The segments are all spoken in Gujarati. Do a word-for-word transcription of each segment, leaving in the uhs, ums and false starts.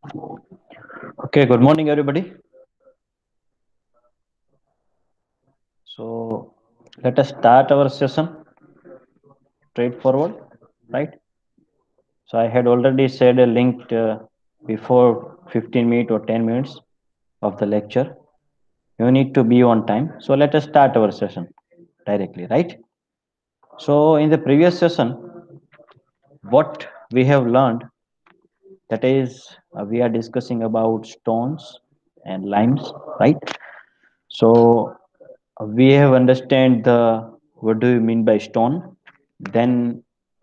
Okay, good morning, everybody. So let us start our session straightforward, right? So I had already said a link uh, before fifteen minutes or ten minutes of the lecture. You need to be on time. So let us start our session directly, right? So in the previous session, what we have learned, that is, uh, we are discussing about stones and limes, right? So uh, we have understand the what do you mean by stone, then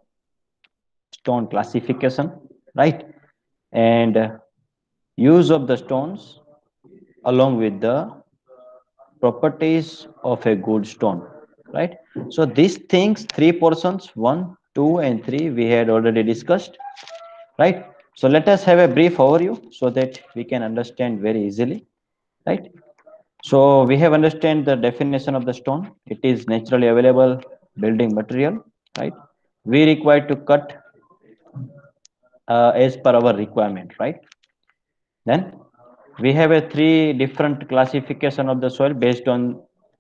stone classification, right? And uh, use of the stones along with the properties of a good stone, right? So these things, three portions, one, two, and three, we had already discussed, right? So let us have a brief overview so that we can understand very easily, right? So we have understand the definition of the stone. It is naturally available building material, right? We require to cut uh, as per our requirement, right? Then we have a three different classification of the soil based on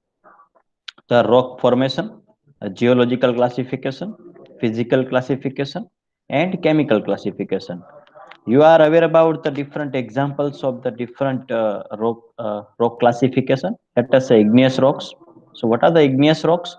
the rock formation, a geological classification, physical classification, and chemical classification. You are aware about the different examples of the different uh, rock uh, rock classification. Let us say igneous rocks. So what are the igneous rocks?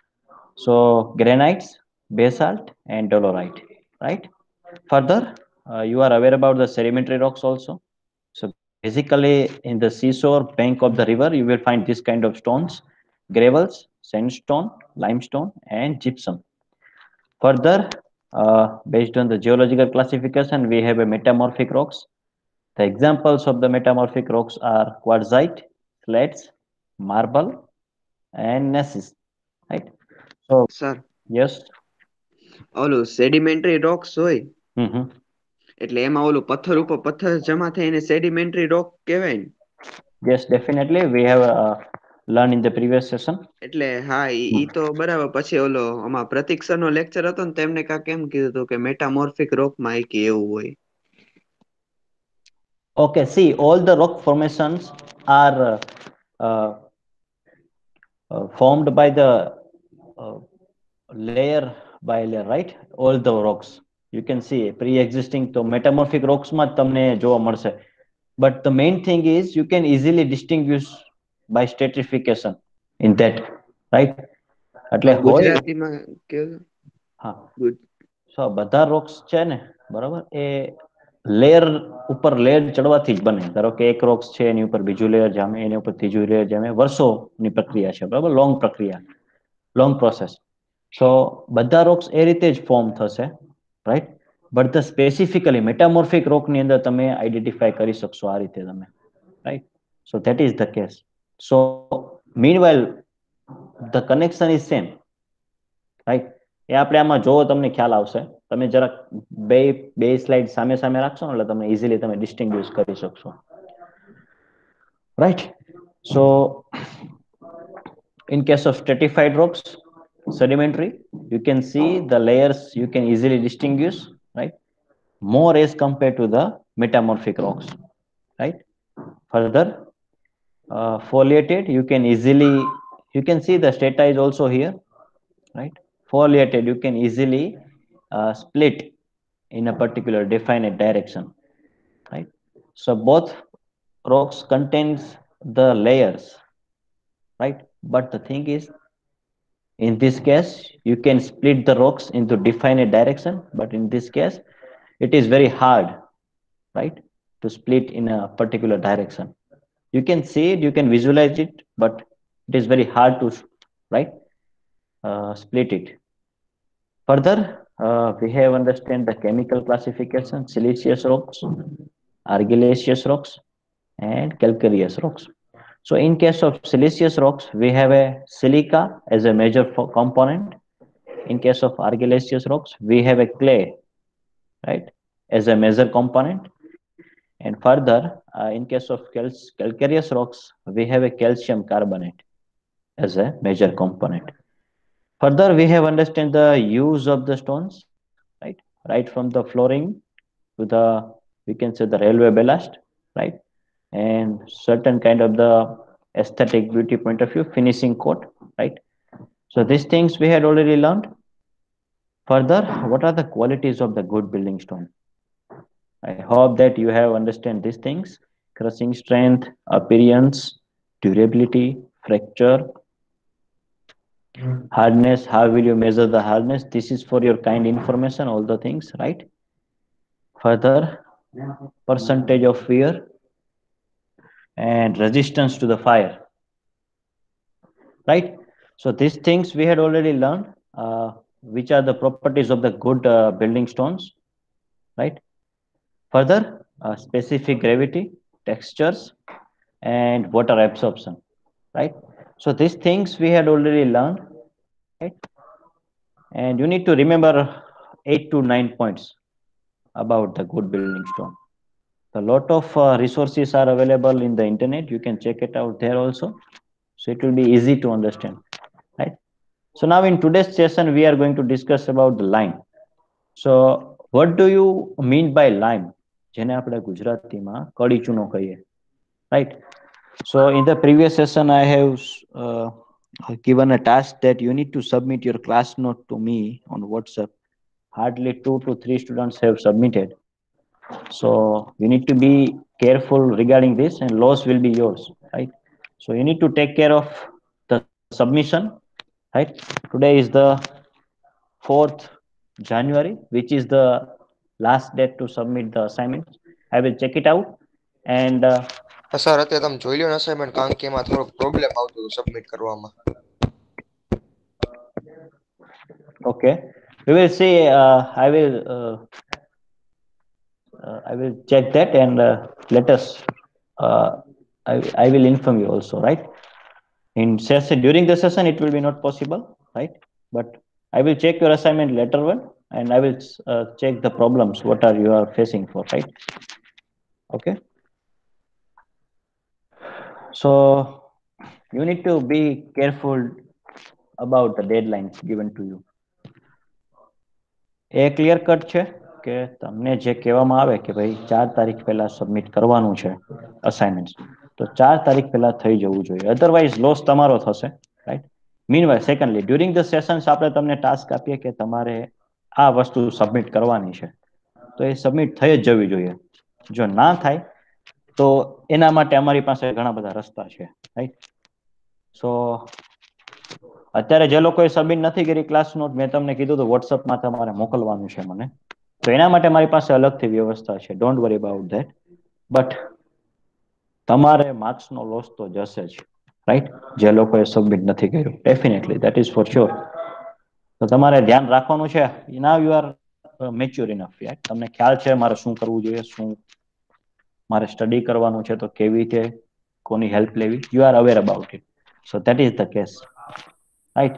So granites, basalt, and dolomite, right? Further, uh, you are aware about the sedimentary rocks also. So basically, in the seashore bank of the river, you will find this kind of stones, gravels, sandstone, limestone, and gypsum. Further, uh, based on the geological classification, we have a metamorphic rocks. The examples of the metamorphic rocks are quartzite, slates, marble, and gneiss. Right. So sir yes. ઓલું સેડિમેન્ટરી રોક્સ હોય Mm-hmm. એટલે એમાં ઓલું પથ્થર ઉપર પથ્થર જમા થાય એને સેડિમેન્ટરી રોક કહેવાય ને Yes, definitely. We have uh, learned in the previous session. એટલે હા ઈ ઈ Hmm. તો બરાબર પછી ઓલો આમાં પ્રતિક સર નો લેક્ચર હતો ને તેમને કાંક એમ કીધું હતું કે મેટામોર્ફિક રોક માં એક એવું હોય Okay, see, all the rock formations are uh, uh, uh, formed by the uh, layer by layer, right? All the rocks. You can see pre-existing તો metamorphic rocks માં જ તમને જોવા મળશે. But the main thing is you can easily distinguish by stratification in that, right? એટલે હોય ગુજરાતીમાં કેવું હા. ગુજ- So બધા rocks છે ને બરાબર એ લેયર ઉપર લેયર ચડવાથી જ બને. ધારો કે એક રોક્સ છે એની ઉપર બીજું લેયર જામે, એની ઉપર ત્રીજું લેયર જામે, વર્ષોની પ્રક્રિયા છે, બરાબર, લોંગ પ્રક્રિયા, લોંગ પ્રોસેસ. સો બધા રોક્સ એ રીતે જ ફોર્મ થશે, right? But the specifically metamorphic રોકની અંદર તમે આઈડેન્ટિફાઈ કરી શકશો આ રીતે તમે, right? So that is the case. So meanwhile the connection is same, right? એ આપણે આમાં જોવો તમને ખ્યાલ આવશે. તમે જરાક બે બે સ્લાઇડ સામે સામે રાખશો ને એટલે તમે ઇઝીલી તમે ડિસ્ટિંગ્વિશ કરી શકશો, right? So in case of stratified rocks, sedimentary, you can see the layers, you can easily distinguish, right? More as compared to the metamorphic rocks, right? Further, uh, foliated, you can easily, you can see the strata is also here, right? Foliated, you can easily uh, split in a particular definite direction, right? So both rocks contains the layers, right? But the thing is, in this case, you can split the rocks into definite direction, but in this case, it is very hard, right, to split in a particular direction. You can see it, you can visualize it, but it is very hard to, right, uh, split it. Further, uh, we have understand the chemical classification: siliceous rocks, argillaceous rocks, and calcareous rocks. So in case of siliceous rocks, we have a silica as a major component. In case of argillaceous rocks, we have a clay, right, as a major component. And further, uh, in case of cal- calcareous rocks, we have a calcium carbonate as a major component. Further, we have understand the use of the stones, right, right from the flooring to the we can say the railway ballast, right? And certain kind of the aesthetic beauty point of view, finishing coat, right? So these things we had already learned. Further, what are the qualities of the good building stone? I hope that you have understand these things: crushing strength, appearance, durability, fracture, hardness. How will you measure the hardness? This is for your kind information, all the things, right? Further, percentage of fear and resistance to the fire, right? So these things we had already learned, uh, which are the properties of the good uh, building stones, right? Further, uh, specific gravity, textures, and water absorption, right? So these things we had already learned, right? And you need to remember eight to nine points about the good building stone. A lot of uh, resources are available in the internet. You can check it out there also. So it will be easy to understand, right? So now in today's session, we are going to discuss about the lime. So what do you mean by lime? જેને આપણે ગુજરાતીમાં કડી ચૂનો કહીએ, right? So in the previous session, I have uh, given a task that you need to submit your class note to me on WhatsApp. Hardly two to three students have submitted. So you need to be careful regarding this, and loss will be yours, right? So you need to take care of the submission, right? Today is the fourth January, which is the last date to submit the assignments. I will check it out, and uh, sir અત્યારે તમે જોઈ લો ને અસાઇનમેન્ટ કારણ કે એમાં થોડોક પ્રોબ્લેમ આવતો હતો સબમિટ કરવામાં. okay, we will see. Uh, I will. Uh, uh, I will check that, and uh, let us. Uh, I, I will inform you also, right? In session during the session, it will be not possible, right? But I will check your assignment later one, and I will uh, check the problems what are you are facing for, right? Okay. So you need to be careful about the deadlines given to you. એ ક્લિયર કટ છે કે તમને જે કહેવામાં આવે કે ભાઈ ચાર તારીખ પહેલા સબમિટ કરવાનું છે અસાઇનમેન્ટ, તો ચાર તારીખ પહેલા થઈ જવું જોઈએ, અધરવાઇઝ લોસ તમારો થશે, right? Meanwhile secondly during the sessions આપણે તમને ટાસ્ક આપીએ કે તમારે આ વસ્તુ સબમિટ કરવાની છે, તો એ સબમિટ થઈ જ જવી જોઈએ. જો ના થાય તો એના માટે અમારી પાસે ઘણા બધા રસ્તા છે, રાઈટ? સો અત્યારે જે લોકોએ સબમિટ નથી કરી ક્લાસ નોટ, મેં તમને કીધું તો વોટ્સઅપમાં તમારે મોકલવાનું છે મને, તો એના માટે મારી પાસે અલગથી વ્યવસ્થા છે. Don't worry about that. But તમારે માર્ક્સનો લોસ તો જશે જ, રાઈટ? જે લોકોએ સબમિટ નથી કર્યું, definitely, that is for sure. તો તમારે ધ્યાન રાખવાનું છે. Now you are mature enough, યાર. તમને ખ્યાલ છે મારે શું કરવું જોઈએ, શું મારે સ્ટડી કરવાનું છે, તો કેવી રીતે કોની હેલ્પ લેવી, you are aware about it. So that is the case, right?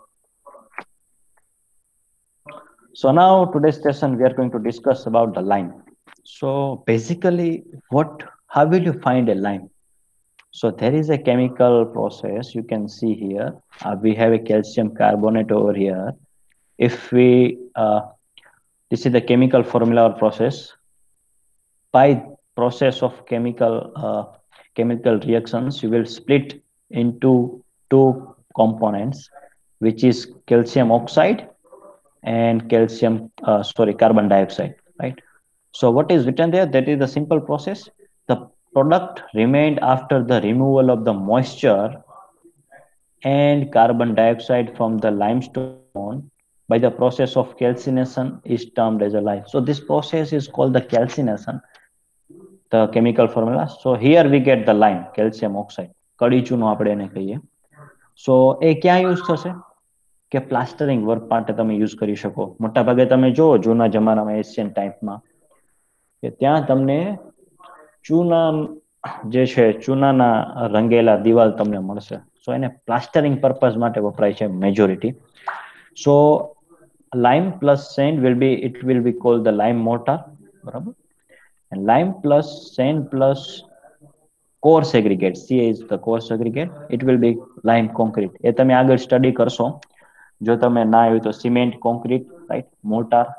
So now today's session we are going to discuss about the lime. So basically, what how will you find a lime? So there is a chemical process you can see here. Uh, we have a calcium carbonate over here. If we uh, this is the chemical formula or process. By process of chemical uh, chemical reactions, you will split into two components, which is calcium oxide and calcium, uh, sorry, carbon dioxide, right? So what is written there? That is the simple process. The product remained after the removal of the moisture and carbon dioxide from the limestone by the process of calcination is termed as a lime. So this process is called the calcination, the chemical formula. So here we get the lime, calcium oxide. કડી ચૂનો આપણે એને કહીએ. So એ ક્યાં યુઝ થશે? કે પ્લાસ્ટરિંગ વર્ક માટે તમે યુઝ કરી શકો. મોટા ભાગે તમે જો જૂના જમાનામાં એશિયન ટાઈપમાં કે ત્યાં તમને ચૂના જે છે ચૂનાના રંગેલા દિવાલ તમને મળશે. સો એને પ્લાસ્ટરિંગ પર્પઝ માટે વપરાય છે majority. So lime plus sand will be, it will be called the lime mortar, બરાબર? And lime plus sand plus coarse aggregate, C is the coarse aggregate, it will be lime concrete. એ તમે આગળ સ્ટડી કરશો. જો તમે ના આવ્યું તો cement concrete, right, mortar,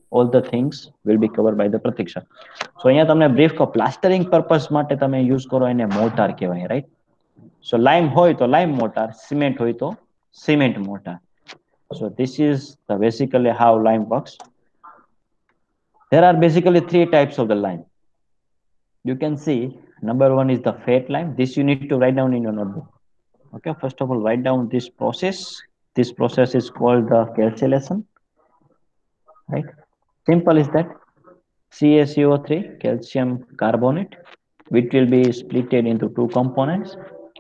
all the things will be covered by the Pratiksha. So અહીંયા તમને brief કહો, plastering purpose માટે તમે use કરો એને mortar કહેવાય, right? So lime હોય તો lime mortar, cement હોય તો cement mortar. So this is the basically how lime works. There are basically three types of the lime. You can see number one is the fat lime. This you need to write down in your notebook. Okay, first of all, write down this process. This process is called the calcination, right? Simple is that C a C O three, calcium carbonate, which will be splitted into two components,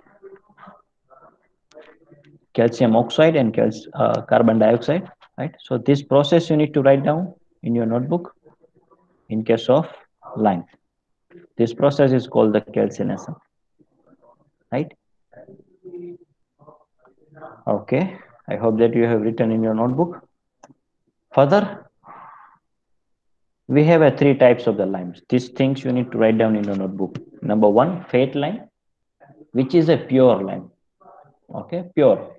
calcium oxide and cal uh, carbon dioxide, right? So this process you need to write down in your notebook in case of lime. This process is called the calcination, right? Okay, I hope that you have written in your notebook. Further, we have a three types of the limes. These things you need to write down in your notebook. Number one, fat lime, which is a pure lime. Okay, pure.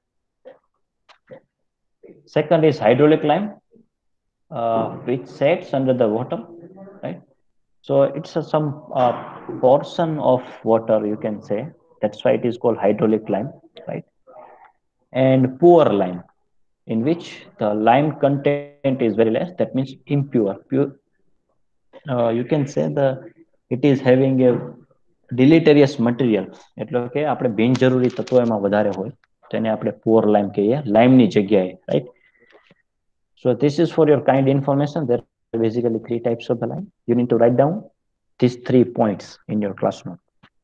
Second is hydraulic lime, uh, which sets under the water, right? So it's a, some uh, portion of water, you can say. That's why it is called hydraulic lime, right? And poor lime, in which the lime content is very less. That means impure. Pure, uh, you can say the it is having a deleterious material. એટલે કે આપણે બિનજરૂરી તત્વો એમાં વધારે હોય, તેને આપણે poor lime કહીએ, લાઇમની જગ્યાએ, right? So this is for your kind information. There are basically three types of the lime. You need to write down these three points in your class note.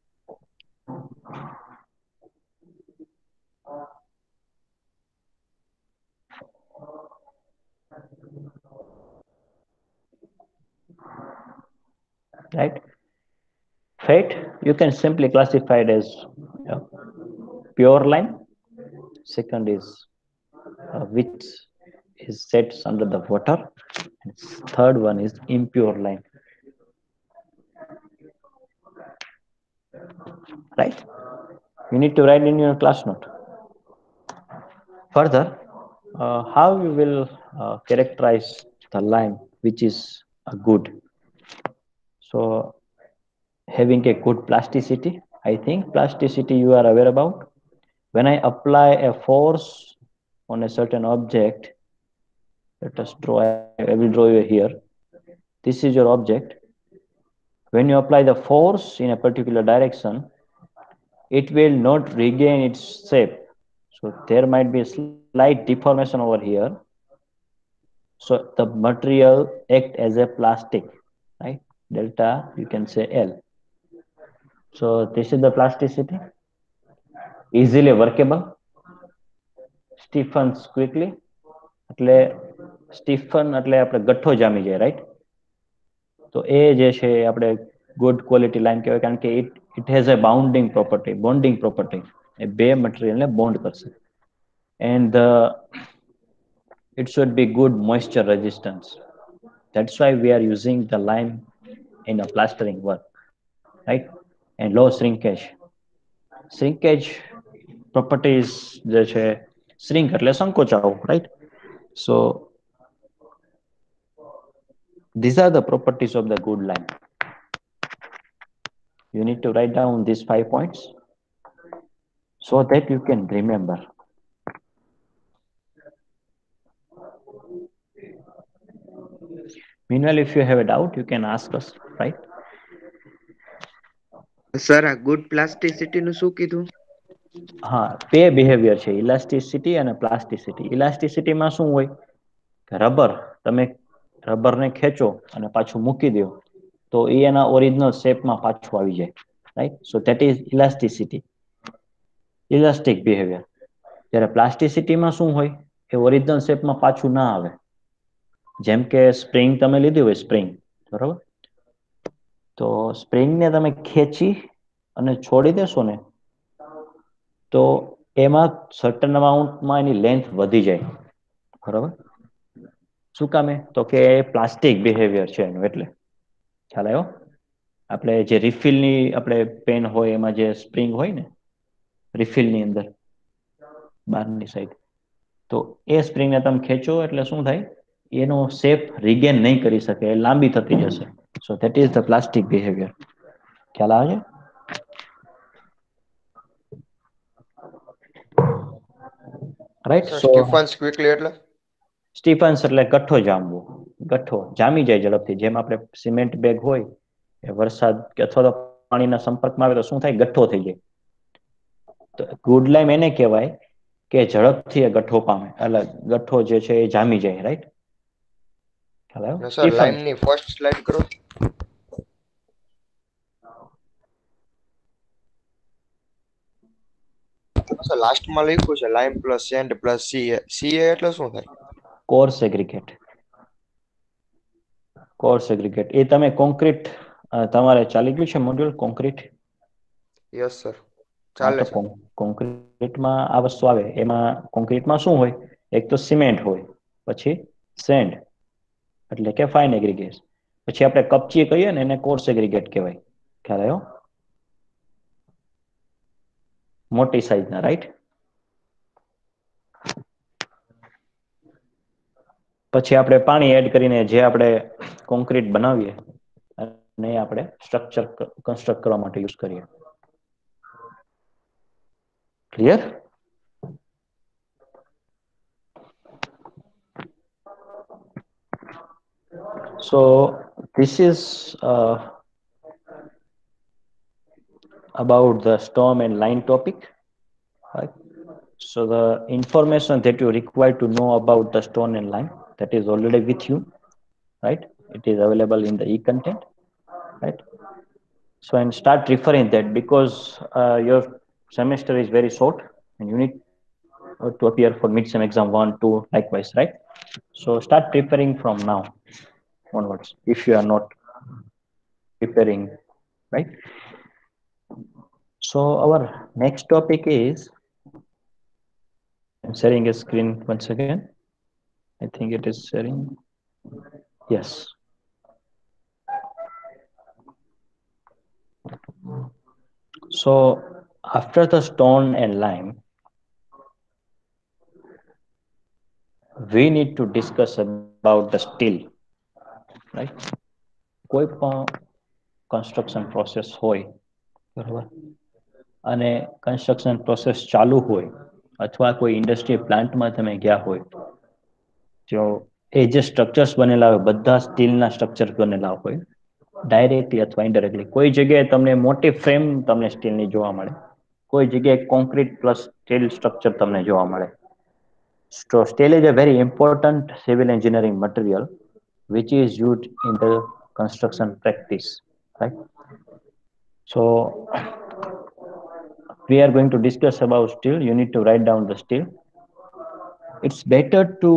Right? Fat, you can simply classify it as uh, pure lime. Second is uh, which is set under the water. And third one is impure lime. Right? You need to write in your class note. Further, uh, how you will uh, characterize the lime which is a good. So having a good plasticity, I think plasticity you are aware about. When I apply a force on a certain object, let us draw, I will draw you here. This is your object. When you apply the force in a particular direction, it will not regain its shape. So there might be a slight deformation over here. So the material act as a plastic, right? Delta, you can say L. So this is the plasticity. Easily workable, stiffens quickly. એટલે સ્ટીફન એટલે આપણે ગઠ્ઠો જામી જાય, રાઈટ? તો એ જે છે આપણે ગુડ ક્વોલિટી લાઈમ કહેવાય, કારણ કે it it has a bounding property, bonding property. એ બે મટીરિયલને બોન્ડ કરશે. And it should be good moisture resistance. That's why we are using the lime in a plastering work, right? And low shrinkage. Shrinkage properties જે છે, shrink એટલે સંકોચાવું, right? So these are the properties of the good lime. You need to write down these five points so that you can remember. Meanwhile, if you have a doubt, you can ask us, right? Sir આ ગુડ પ્લાસ્ટિસિટી નું શું કીધું? હા, બે બિહેવિયર છે, ઇલાસ્ટિસિટી અને પ્લાસ્ટિસિટી. ઇલાસ્ટિસિટીમાં શું હોય કે રબર, તમે રબરને ખેંચો અને પાછું મૂકી દો તો એ એના ઓરિજિનલ શેપમાં પાછું આવી જાય, right? So that is elasticity, elastic behaviour. જ્યારે પ્લાસ્ટિસિટીમાં શું હોય, એ ઓરિજિનલ શેપમાં પાછું ના આવે. જેમ કે સ્પ્રિંગ તમે લીધી હોય, સ્પ્રિંગ, બરોબર? તો સ્પ્રિંગને તમે ખેંચી અને છોડી દેશો ને તો એમાં સર્ટન અમાઉન્ટમાં એની લેન્થ વધી જાય, બરાબર? શું કામે? તો કે પ્લાસ્ટિક બિહેવિયર છે એનું, એટલે ખ્યાલ આવ્યો? આપણે જે રિફિલની આપણે પેન હોય એમાં જે સ્પ્રિંગ હોય ને રિફિલની અંદર બહારની સાઈડ, તો એ સ્પ્રિંગને તમે ખેંચો એટલે શું થાય, એનો શેપ રિગેન નહીં કરી શકે, એ લાંબી થતી જશે. So that is the plastic behaviour. ખ્યાલ આવે છે? Right. Sir so stiffens quickly એટલે સ્ટીફન્સ એટલે ગઠ્ઠો જામવો. ગઠ્ઠો જામી જાય ઝડપથી. જેમ આપણે સિમેન્ટ બેગ હોય એ વરસાદ કે અથવા તો પાણીના સંપર્કમાં આવે તો શું થાય? ગઠ્ઠો થઈ જાય. તો ગુડ લાઈમ એને કહેવાય કે ઝડપથી એ ગઠ્ઠો પામે, એટલે ગઠ્ઠો જે છે એ જામી જાય. રાઈટ. ખ્યાલ આવ્યો? Sir stiffens. લાઈમની ફર્સ્ટ સ્લાઇડ કરો. સર લાસ્ટમાં લખ્યું છે lime plus sand plus CA. CA એટલે શું થાય? કોર સેગ્રીગેટ. કોર સેગ્રીગેટ એ તમે કોન્ક્રીટ તમારે ચાલી ગયું છે મોડ્યુલ કોન્ક્રીટ? યસ સર હા, ચાલે તો છે. કોન્ક્રીટમાં આ વસ્તુ આવે. એમાં કોન્ક્રીટમાં શું હોય? એક તો સિમેન્ટ હોય, પછી સેન્ડ એટલે કે ફાઇન એગ્રીગેટ, પછી આપણે કપચી કહીએ ને એને કોર્સ એગ્રીગેટ કહેવાય. ખ્યાલ આવ્યો? મોટી સાઈઝના. રાઈટ. પછી આપણે પાણી એડ કરીને જે આપણે કોન્ક્રીટ બનાવીએ અને આપણે સ્ટ્રક્ચર કન્સ્ટ્રક્ટ કરવા માટે યુઝ કરીએ. Clear? So this is uh, about the storm and line topic. Right? So the information that you require to know about the storm and line, that is already with you. Right? It is available in the e-content. Right? So and start referring that, because uh, your semester is very short and you need uh, to appear for mid-sem exam one, two, likewise. Right? So start preparing from now onwards if you are not preparing. Right? So our next topic is, I'm sharing a screen once again. I think it is sharing. Yes. So after the stone and lime, we need to discuss about the steel. Right? કોઈ પણ કન્સ્ટ્રક્શન પ્રોસેસ હોય, બરાબર, અને કન્સ્ટ્રક્શન પ્રોસેસ ચાલુ હોય અથવા કોઈ ઇન્ડસ્ટ્રી પ્લાન્ટમાં તમે ગયા હોય, જો એ જે સ્ટ્રક્ચર્સ બનેલા હોય બધા સ્ટીલના સ્ટ્રક્ચર બનેલા હોય, ડાયરેક્ટલી અથવા ઇનડાયરેક્ટલી. કોઈ જગ્યાએ તમને મોટી ફ્રેમ તમને સ્ટીલની જોવા મળે, કોઈ જગ્યાએ કોન્ક્રીટ પ્લસ સ્ટીલ સ્ટ્રક્ચર તમને જોવા મળે. So steel is a very important civil engineering material which is used in the construction practice. Right? So we are going to discuss about steel. You need to write down the steel. It's better to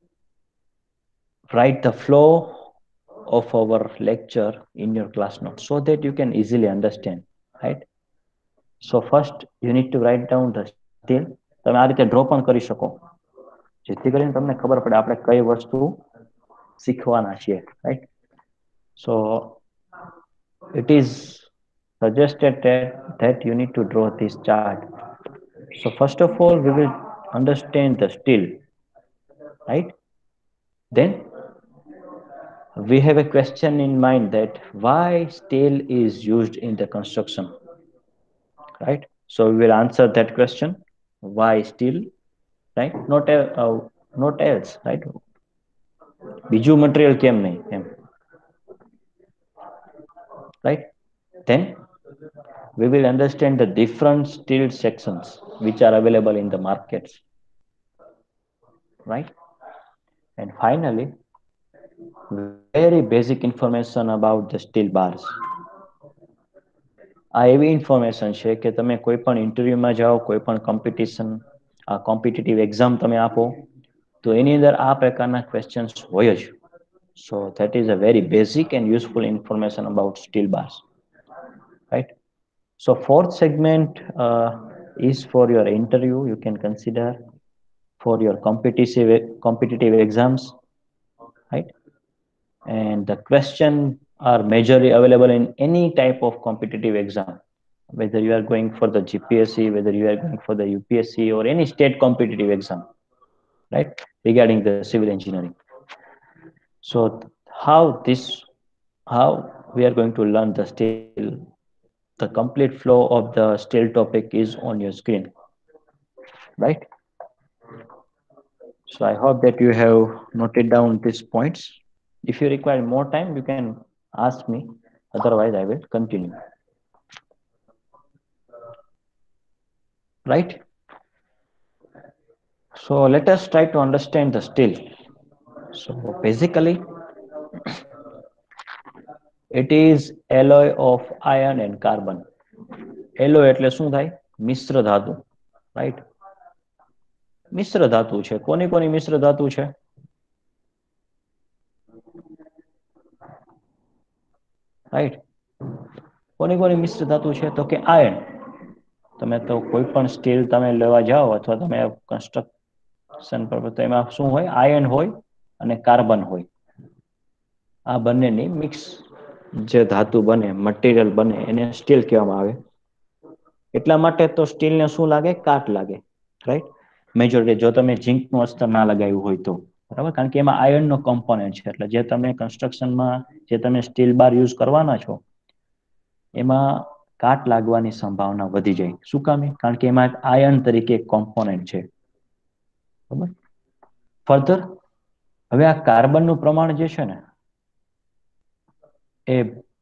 write the flow of our lecture in your class notes so that you can easily understand. Right? So first you need to write down the steel. તમે આ રીતે ડ્રો પણ કરી શકો, જેથી કરીને તમને ખબર પડે આપણે કઈ વસ્તુ શીખવાના છીએ. Right? So it is suggested that, that you need to draw this chart. So first of all, we will understand the steel. Right? Then we have a question in mind that why steel is used in the construction. Right? So we will answer that question. Why steel? Right? Not a, uh, not else. Right? બીજું મટીરિયલ કેમ નહીં એમ. Right? Then we will understand the different steel sections which are available in the markets. Right? And finally, very basic information about the steel bars. આ એવી ઇન્ફોર્મેશન છે કે તમે કોઈ પણ ઇન્ટરવ્યુમાં જાઓ, કોઈ પણ કોમ્પિટિશન આ કોમ્પિટિટિવ એક્ઝામ તમે આપો તો એની અંદર આ પ્રકારના ક્વેશ્ચન્સ હોય જ. So that is a very basic and useful information about steel bars. Right? So fourth segment uh, is for your interview. You can consider for your competitive competitive exams. Right? And the question are majorly available in any type of competitive exam, whether you are going for the G P S C, whether you are going for the U P S C or any state competitive exam. Right? Regarding the civil engineering. So how this how we are going to learn the steel, the complete flow of the steel topic is on your screen, right? So I hope that you have noted down these points. If you require more time, you can ask me. Otherwise, I will continue. Right? So let us try to understand the steel. So basically, it is alloy of iron and carbon. Alloy એટલે શું થાય? મિશ્ર ધાતુ. Right? મિશ્ર ધાતુ છે. કોની કોની મિશ્ર ધાતુ છે? રાઈટ, કોની કોની મિશ્ર ધાતુ છે? તો કે આયર્ન. તમે તો કોઈ પણ સ્ટીલ તમે લેવા જાઓ અથવા તમે કન્સ્ટ્રક્શન પર, તો એમાં શું હોય? આયર્ન હોય અને કાર્બન હોય. આ બંનેની મિક્સ જે ધાતુ બને, મટીરિયલ બને, એને સ્ટીલ કહેવામાં આવે. એટલા માટે તો સ્ટીલને શું લાગે? કાટ લાગે. રાઈટ, મેજોરિટી જો તમે ઝીંકનું અસ્તર ના લગાવ્યું હોય તો, બરાબર, કારણ કે એમાં આયર્નનો કમ્પોનન્ટ છે. એટલે જે તમે કન્સ્ટ્રક્શનમાં જે તમે સ્ટીલ બાર યુઝ કરવાના છો એમાં કાટ લાગવાની સંભાવના વધી જાય. શું કામે? કારણ કે એમાં આયર્ન તરીકે કોમ્પોનન્ટ છે. બરાબર. ફર્ધર, હવે આ કાર્બનનું પ્રમાણ જે છે ને એ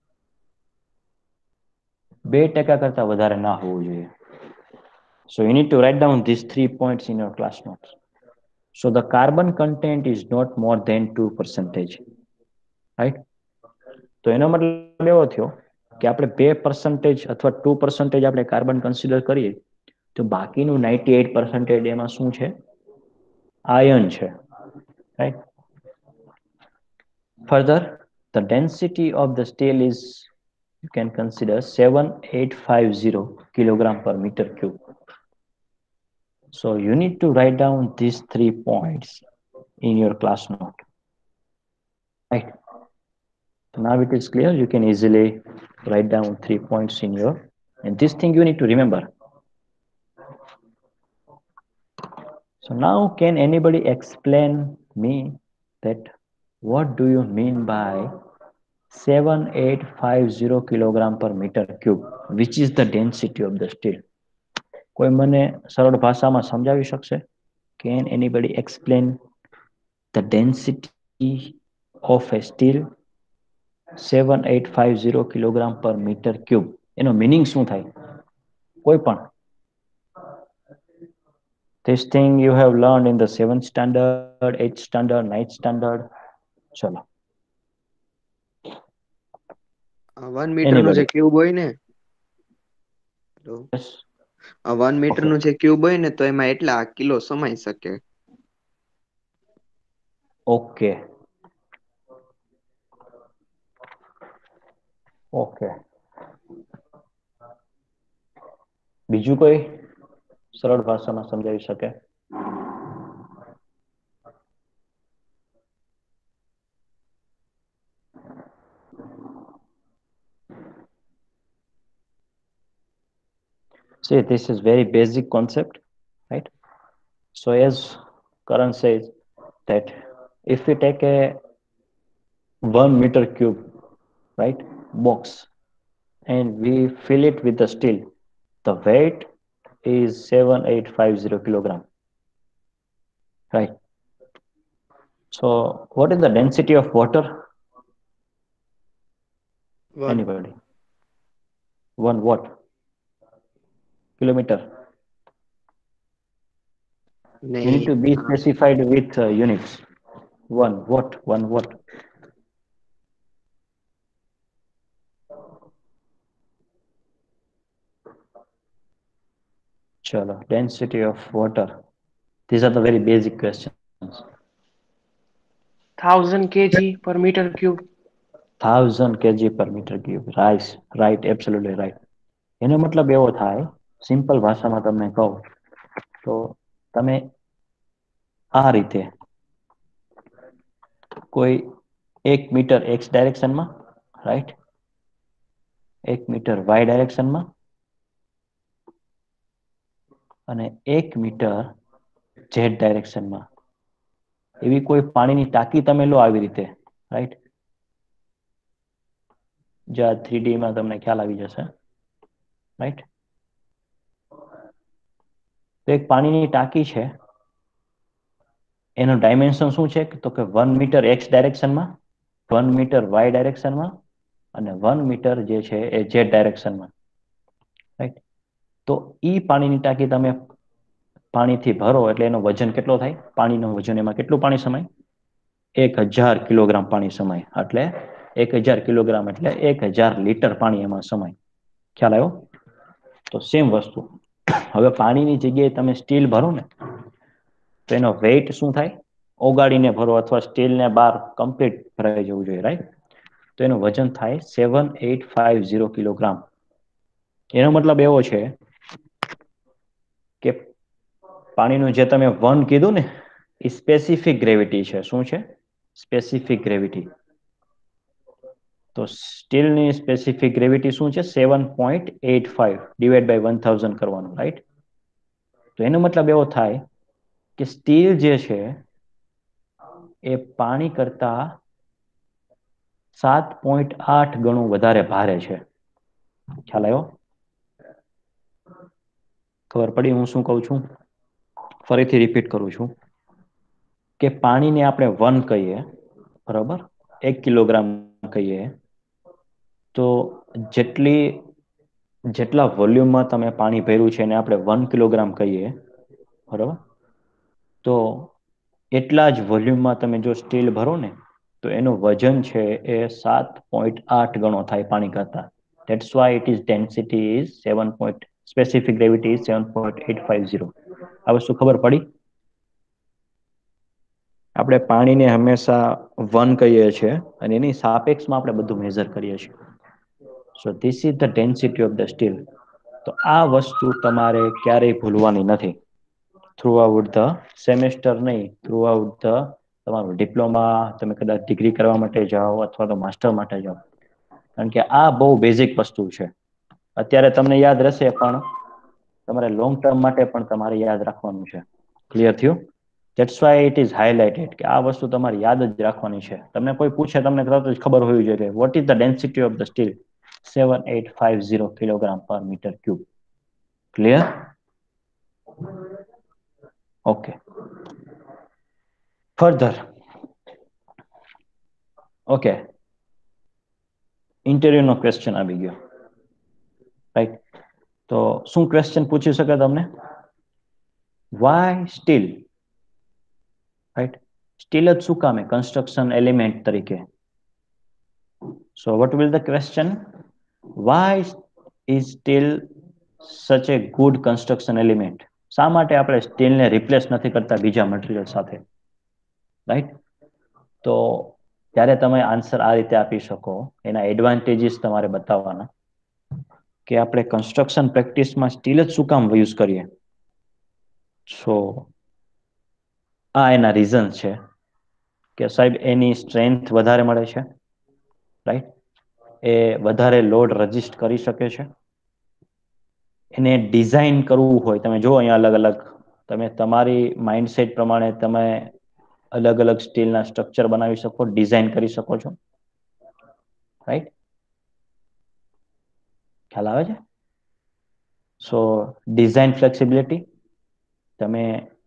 બે ટકા કરતા વધારે ના હોવું જોઈએ. So you need to write down these three points in your class notes. So the carbon content is not more than two percentage. Right? તો એનો મતલબ એવો થયો કે આપણે બે પર્સન્ટેજ અથવા ટુ પર્સન્ટેજ આપણે કાર્બન કન્સિડર કરીએ તો બાકીનું નાઇન્ટી એટ પર્સન્ટેજ એમાં શું છે? આયર્ન છે. Right. Further, the density of the steel is, you can consider seven thousand eight hundred fifty kilogram per meter cube. So you need to write down these three points in your class note. Right. So now it is clear. You can easily write down three points in your, and this thing you need to remember. So now can anybody explain me that what do you mean by seven thousand eight hundred fifty kilogram per meter cube, which is the density of the steel? કોઈ મને સરળ ભાષામાં સમજાવી શકશે? Can anybody explain the density of a steel seven thousand eight hundred fifty kilogram per meter cube? એનો મીનિંગ શું થાય? કોઈ પણ. This thing you have learned in the seventh standard, eighth standard, ninth standard. ચલો. વન મીટર નું જે ક્યુબ હોય ને, Yes. વન મીટર નું જે ક્યુબ હોય ને તો એમાં એટલા કિલો સમાઈ શકે. Okay okay. બીજું કોઈ સરળ ભાષામાં સમજાવી શકે? See, this is very basic concept, right? So as Karan says that if we take a one meter cube, right, box, and we fill it with the steel, the weight is seven thousand eight hundred fifty kilogram, right? So what is the density of water? One. Anybody? One what? Kilometer. You need to be specified with uh, units. One what? One what? Chalo, density of water. These are the very basic questions. Thousand kg per meter cube. Thousand kg per meter cube. Right, right, absolutely right. એનો મતલબ એવો થાય, સિમ્પલ ભાષામાં તમને કહું તો તમે આ રીતે કોઈ એક મીટર એક્સ ડાયરેક્શનમાં, રાઈટ, એક મીટર વાય ડાયરેક્શનમાં અને એક મીટર ઝેડ ડાયરેક્શનમાં એવી કોઈ પાણીની ટાંકી તમે લો આવી રીતે, રાઈટ. જ્યાં થ્રી ડી માં તમને ખ્યાલ આવી જશે, રાઈટ. તો એક પાણીની ટાંકી છે, એનું ડાયમેન્શન શું છે તો કે વન મીટર એક્સ ડાયરેક્શનમાં, વન મીટર વાય ડાયરેક્શનમાં અને વન મીટર જે છે એ ઝેડ ડાયરેક્શનમાં, રાઈટ. તો ઈ પાણીની ટાંકી તમે પાણીથી ભરો એટલે એનો વજન કેટલો થાય, પાણીનું વજન, એમાં કેટલું પાણી સમાય, એક હજાર કિલોગ્રામ પાણી સમાય. એટલે એક હજાર કિલોગ્રામ એટલે એક હજાર લીટર પાણી એમાં સમાય. ખ્યાલ આવ્યો? તો સેમ વસ્તુ, હવે પાણીની જગ્યાએ તમે સ્ટીલ ભરો ને તો એનો વેઇટ શું થાય, ઓગાળીને ભરો અથવા સ્ટીલને બાર કમ્પ્લીટ ભરાઈ જવું જોઈએ, રાઈટ. તો એનું વજન થાય seven eight five zero kilogram. એનો મતલબ એવો છે કે પાણીનું જે તમે વન કીધું ને એ સ્પેસિફિક ગ્રેવિટી છે. શું છે? Specific gravity. તો સ્ટીલની સ્પેસિફિક ગ્રેવિટી શું છે? Seven point eight five divide by one thousand કરવાનું, રાઈટ. તો એનો મતલબ એવો થાય કે સ્ટીલ જે છે એ પાણી કરતા સાત પોઈન્ટ આઠ ગણું વધારે ભારે છે. ખ્યાલ આવ્યો? ખબર પડી હું શું કહું છું? ફરીથી રિપીટ કરું છું કે પાણીને આપણે વન કહીએ, બરાબર, એક કિલોગ્રામ કહીએ, તો જેટલી જેટલા વોલ્યુમમાં તમે પાણી ભર્યું છે એને આપણે વન કિલોગ્રામ કહીએ, બરાબર. તો એટલા જ વોલ્યુમમાં તમે જો સ્ટીલ ભરો ને તો એનું વજન છે એ સાત પોઈન્ટ આઠ ગણો થાય પાણી કરતા. That's why it is density is seven point, specific gravity is seven point eight five zero. આ વસ્તુ ખબર પડી? આપણે પાણીને હંમેશા વન કહીએ છીએ અને એની સાપેક્ષમાં આપણે બધું મેઝર કરીએ છીએ. So this is the density of the steel. તો આ વસ્તુ તમારે ક્યારેય ભૂલવાની નથી. થ્રુ આઉટ ધ સેમેસ્ટર નહીં, થ્રુ આઉટ ધ તમારું ડિપ્લોમા, તમે કદાચ ડિગ્રી કરવા માટે જાઓ અથવા તો માસ્ટર માટે જાઓ, કારણ કે આ બહુ બેઝિક વસ્તુ છે. અત્યારે તમને યાદ રહેશે પણ તમારે લોંગ ટર્મ માટે પણ તમારે યાદ રાખવાનું છે. ક્લિયર થયું? That's why it is highlighted કે આ વસ્તુ તમારે યાદ જ રાખવાની છે. તમને કોઈ પૂછે તમને તરત જ ખબર હોવી જોઈએ કે what is the density of the steel? seven eight five zero kilogram per meter cube. Clear? Okay. Further. Okay. ઇન્ટરવ્યુનો ક્વેશ્ચન આવી ગયો, રાઈટ. તો શું ક્વેશ્ચન પૂછી શકે તમને? Y steel, right. સ્ટીલ જ શું કામે કન્સ્ટ્રક્શન એલિમેન્ટ તરીકે? So what will the question? Why is steel such a good construction element? શા માટે આપણે સ્ટીલને રિપ્લેસ નથી કરતા બીજા મટીરિયલ સાથે, રાઈટ. તો ત્યારે તમે આન્સર આ રીતે આપી શકો, એના એડવાન્ટેજીસ તમારે બતાવવાના કે આપણે કન્સ્ટ્રક્શન પ્રેક્ટિસમાં સ્ટીલ જ શું કામ યુઝ કરીએ. સો આ એના રીઝન છે કે સાહેબ એની સ્ટ્રેન્થ વધારે મળે છે, રાઈટ. એ વધારે લોડ રજીસ્ટ કરી શકે છે. એને ડિઝાઇન કરવું હોય, તમે જુઓ અહીંયા અલગ અલગ, તમે તમારી માઇન્ડસેટ પ્રમાણે તમે અલગ અલગ સ્ટીલના સ્ટ્રક્ચર બનાવી શકો, ડિઝાઇન કરી શકો છો, રાઈટ. ખ્યાલ આવે છે? સો ડિઝાઇન ફ્લેક્સિબિલિટી, તમે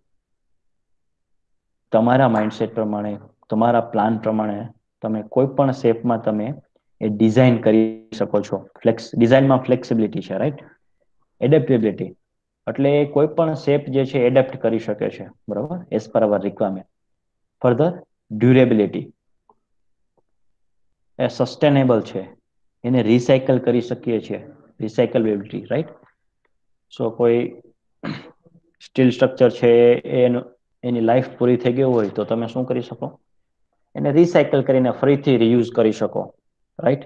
તમારા માઇન્ડસેટ પ્રમાણે, તમારા પ્લાન પ્રમાણે તમે કોઈ પણ શેપમાં તમે એ ડિઝાઇન કરી શકો છો. ફ્લેક્સ ડિઝાઇનમાં ફ્લેક્સિબિલિટી છે, રાઈટ. એડેપ્ટેબિલિટી એટલે કોઈ પણ શેપ જે છે એડેપ્ટ કરી શકે છે, બરાબર, as per our requirement. Further durability, એ સસ્ટેનેબલ છે, એને રિસાયકલ કરી શકીએ છીએ, રિસાયકલેબિલિટી, રાઈટ. સો કોઈ સ્ટીલ સ્ટ્રક્ચર છે એનું એની લાઈફ પૂરી થઈ ગઈ હોય તો તમે શું કરી શકો? એને રિસાયકલ કરીને ફરીથી રિયુઝ કરી શકો, right.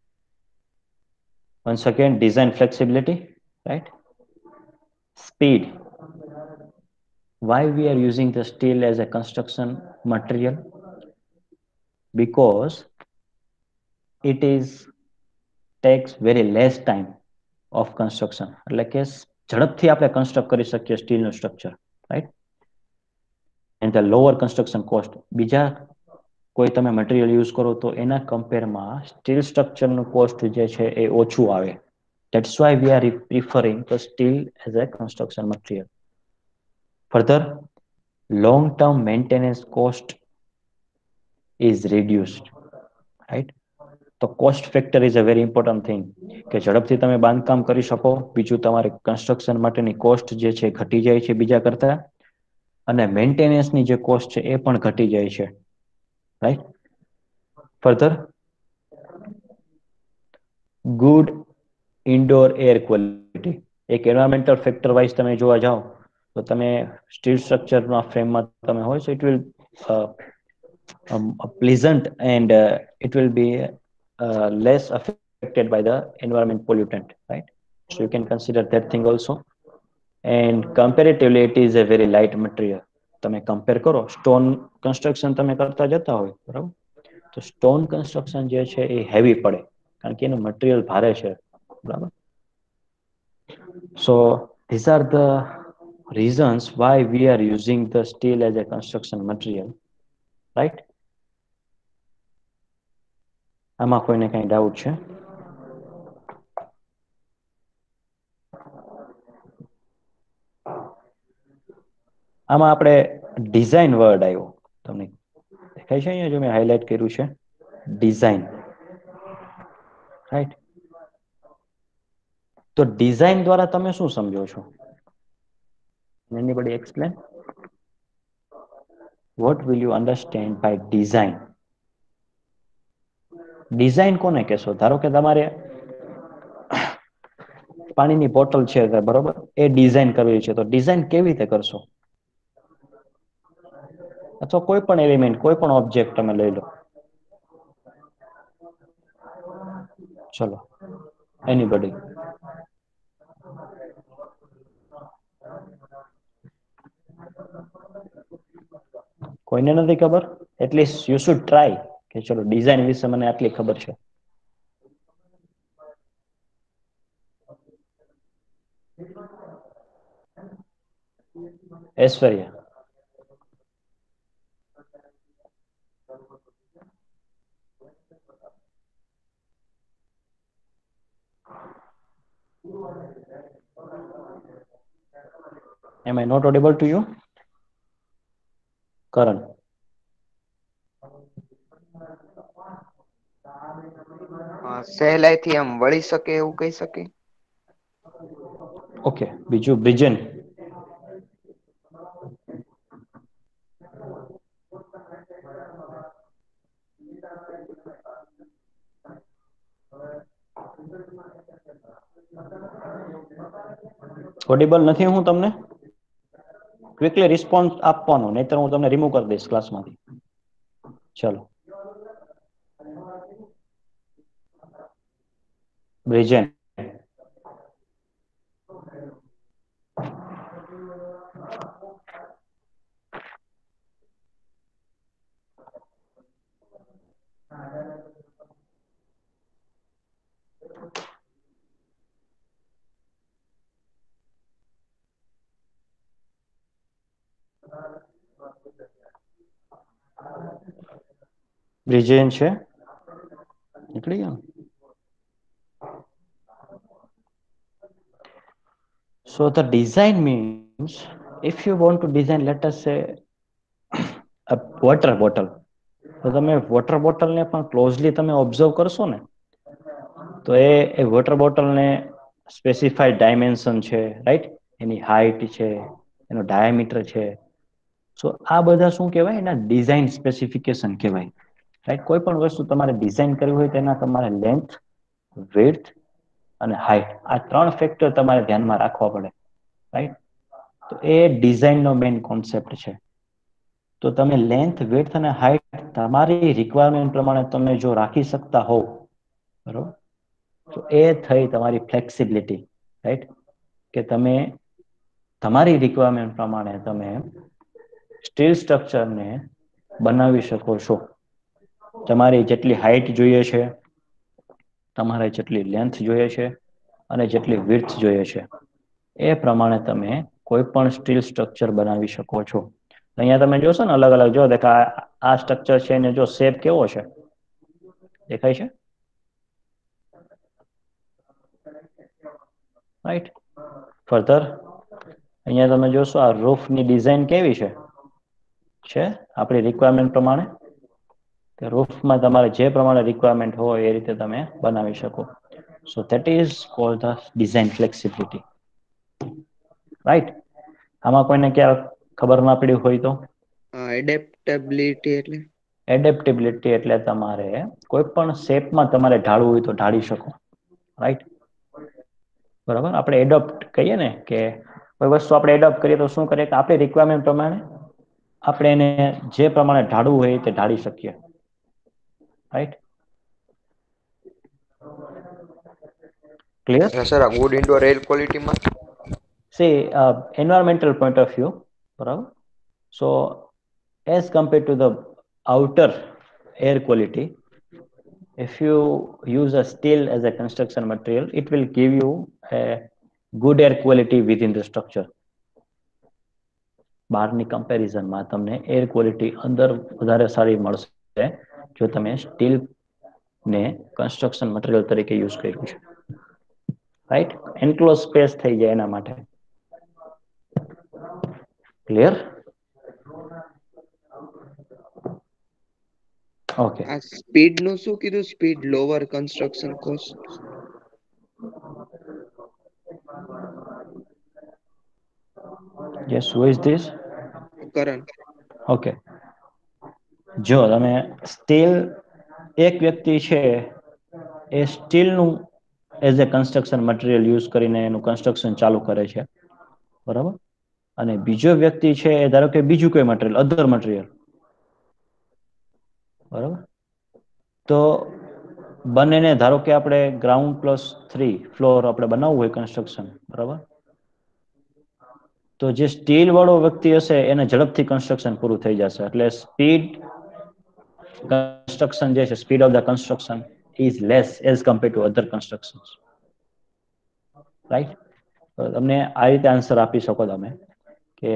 once again design flexibility, right. Speed, why we are using the steel as a construction material? Because it is takes very less time of construction, એટલે કે ઝડપથી આપણે કન્સ્ટ્રક્ટ કરી શકીએ સ્ટીલનું structure, right. and the lower construction cost. બીજા કોઈ તમે મટીરિયલ યુઝ કરો તો એના કમ્પેરમાં સ્ટીલ સ્ટ્રક્ચરનું કોસ્ટ જે છે એ ઓછું આવે. That's why we are preferring the steel as a construction material. Further, long-term maintenance cost is reduced, right? તો cost factor is a very important thing કે ઝડપથી તમે બાંધકામ કરી શકો. બીજું, તમારે કન્સ્ટ્રક્શન માટેની કોસ્ટ જે છે ઘટી જાય છે બીજા કરતા, અને મેન્ટેનન્સની જે કોસ્ટ છે એ પણ ઘટી જાય છે, right? Further, good indoor air quality. એક એન્વાયરમેન્ટલ ફેક્ટર વાઇઝ તમે જોવા જાઓ તો તમે સ્ટીલ સ્ટ્રક્ચરના ફ્રેમમાં તમે હોય so it will uh, um, pleasant and uh, it will be uh, less affected by the environment pollutant, right? So you can consider that thing also. And comparatively it is a very light material. તમે કમ્પેર કરો, સ્ટોન કન્સ્ટ્રક્શન તમે કરતા જતા હોય બરાબર, તો સ્ટોન કન્સ્ટ્રક્શન જે છે એ હેવી પડે કારણ કે એનું મટીરિયલ ભારે છે, બરાબર. So these are the reasons why we are using the steel as a construction material, right? આમાં કોઈને કઈ ડાઉટ છે? આમાં આપણે ડિઝાઇન વર્ડ આવ્યો, તમને દેખાય છે અહીંયા જો મેં હાઇલાઇટ કર્યું છે ડિઝાઇન, રાઈટ? તો ડિઝાઇન દ્વારા તમે શું સમજો છો? Anybody explain? What will you understand by design? Design કોને કહેશો? ધારો કે તમારે પાણીની બોટલ છે બરોબર, એ ડિઝાઇન કરવી છે, તો ડિઝાઇન કેવી રીતે કરશો? અથવા કોઈ પણ એલિમેન્ટ, કોઈ પણ ઓબ્જેક્ટ તમે લઈ લો, ચલો એનીબડી. કોઈને નથી ખબર? એટલીસ્ટ યુ શુડ ટ્રાય કે ચલો ડિઝાઇન વિશે મને આટલી ખબર છે. Aishwarya, am I not audible to you? Karan, સહેલાઈથી આમ વળી શકે એવું કહી શકે. ઓકે. બીજું બ્રિજન, ઓડિબલ નથી હું તમને? ક્વિકલી રિસ્પોન્સ આપવાનો, નહીતર હું તમને રિમૂવ કરી દઈશ ક્લાસમાંથી. ચલો બ્રિજન, બ્રિજન છે, નીકળી ગયા. So the design means if you want to design, let us say a water bottle, તો તમે વોટર બોટલને પણ ક્લોઝલી તમે ઓબ્ઝર્વ કરશો ને તો એ એ વોટર બોટલને સ્પેસિફાઈડ ડાયમેન્શન છે, રાઈટ? એની હાઇટ છે, એનો ડાયામીટર છે. સો આ બધા શું કહેવાય? એના ડિઝાઇન સ્પેસિફિકેશન કહેવાય, રાઈટ? કોઈ પણ વસ્તુ તમારે ડિઝાઇન કરવી હોય તેના તમારે લેન્થ, વિડ્થ અને હાઇટ, આ ત્રણ ફેક્ટર તમારે ધ્યાનમાં રાખવા પડે, રાઈટ? તો એ ડિઝાઇનનો મેઇન કોન્સેપ્ટ છે. તો તમે લેન્થ, વિડ્થ અને હાઇટ તમારી રિક્વાયરમેન્ટ પ્રમાણે તમે જો રાખી શકતા હોવ, બરોબર, તો એ થઈ તમારી ફ્લેક્સિબિલિટી, રાઈટ? કે તમે તમારી રિક્વાયરમેન્ટ પ્રમાણે તમે સ્ટીલ સ્ટ્રક્ચરને બનાવી શકો છો. તમારી જેટલી હાઇટ જોઈએ છે, તમારે જેટલી લેન્થ જોઈએ છે અને જેટલી વિડ્થ જોઈએ છે, એ પ્રમાણે તમે કોઈ પણ સ્ટીલ સ્ટ્રક્ચર બનાવી શકો છો. અહીંયા તમે જોશો ને અલગ અલગ, જો દેખા આ સ્ટ્રક્ચર છે એને જો શેપ કેવો છે દેખાય છે, રાઈટ. ફર્ધર અહીંયા તમે જોશો આ રૂફની ડિઝાઇન કેવી છે છે આપણી રિક્વાયરમેન્ટ પ્રમાણે, કે રૂફમાં તમારે જે પ્રમાણે રિક્વાયરમેન્ટ હોય એ રીતે તમે બનાવી શકો. So that is called the design flexibility, right. આમાં કોઈને ક્યાં ખબર ના પડી હોય તો એડેપ્ટેબિલિટી એટલે એડેપ્ટેબિલિટી એટલે તમારે કોઈ પણ શેપમાં તમારે ઢાળવું હોય તો ઢાળી શકો, રાઈટ. બરાબર. આપણે એડોપ્ટ કહીએ ને કે કોઈ વસ્તુ આપણે એડોપ્ટ કરીએ તો શું કરીએ કે આપણી રિક્વાયરમેન્ટ પ્રમાણે આપણે એને જે પ્રમાણે ઢાળવું હોય તે ઢાળી શકીએ, રાઈટ. ક્લિયર? સર આ ગુડ ઇન્ડોર એર ક્વોલિટીમાં See, uh, environmental point of view, બરાબર. So as compared to the outer air quality, if you use a steel as a construction material, it will give you a good air quality within the structure. બહારની કમ્પેરિઝનમાં તમને એર ક્વોલિટી અંદર વધારે સારી મળશે જો તમે સ્ટીલ ને કન્સ્ટ્રક્શન મટીરિયલ તરીકે યુઝ કર્યું છે, રાઈટ. એન્ક્લોઝ સ્પેસ થઈ જાય એના માટે. ક્લિયર? ઓકે. આ સ્પીડ નું શું કીધું? Speed lower construction cost Yes, who is this? Karan. Okay. જો તમે સ્ટીલ, એક વ્યક્તિ છે એ સ્ટીલનું as a construction material use કરીને એનું કન્સ્ટ્રક્શન ચાલુ કરે છે, બરાબર. અને બીજો વ્યક્તિ છે એ ધારો કે બીજું કોઈ મટીરિયલ, અધર મટીરિયલ, બરાબર. તો બંનેને ધારો કે આપણે ગ્રાઉન્ડ પ્લસ થ્રી ફ્લોર આપણે બનાવવું હોય કન્સ્ટ્રક્શન, બરાબર. તો જે સ્ટીલ વાળો વ્યક્તિ હશે એને ઝડપથી કન્સ્ટ્રક્શન પૂરું થઈ જશે. એટલે સ્પીડ કન્સ્ટ્રક્શન જે છે, speed of the construction is less as compare to other construction, right. તમને આ રીતે આન્સર આપી શકો તમે કે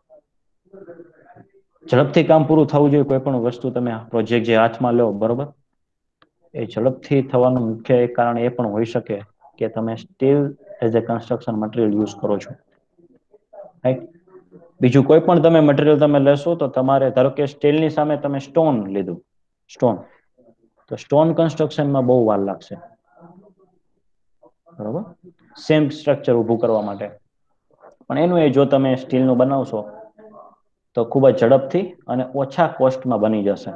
ઝડપથી કામ પૂરું થવું જોઈએ. કોઈ પણ વસ્તુ તમે પ્રોજેક્ટ જે હાથમાં લો, બરોબર, એ ઝડપથી થવાનું મુખ્ય એક કારણ એ પણ હોઈ શકે કે તમે steel as a construction material use કરો છો, રાઈટ. બીજું કોઈ પણ તમે મટીરિયલ તમે લેશો તો તમારે ધારો કે સ્ટીલની સામે તમે સ્ટોન લીધું, સ્ટોન, તો સ્ટોન કન્સ્ટ્રક્શનમાં બહુ વાર લાગશે, બરોબર, સેમ સ્ટ્રક્ચર ઊભું કરવા માટે. પણ એનું એ જો તમે સ્ટીલનું બનાવશો તો ખૂબ જ ઝડપથી અને ઓછા કોસ્ટમાં બની જશે.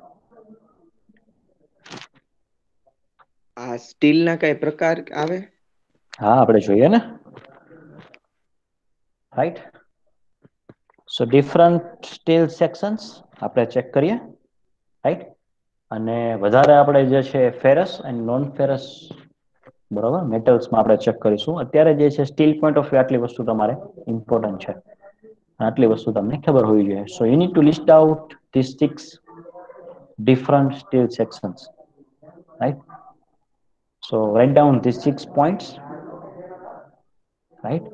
આ સ્ટીલ ના કઈ પ્રકાર આવે? હા, આપણે જોઈએ ને, right. So different steel sections આપણે ચેક કરીએ, રાઈટ. અને વધારે આપણે જે છે ફેરસ એન્ડ નોન ફેરસ, બરોબર, મેટલ્સમાં આપણે ચેક કરીશું. અત્યારે જે છે સ્ટીલ પોઈન્ટ ઓફ વ્યૂ આટલી વસ્તુ તમારે ઇમ્પોર્ટન્ટ છે, આટલી વસ્તુ તમને ખબર હોવી જોઈએ. So you need to list out this six different steel sections, right. So write down these six points, right?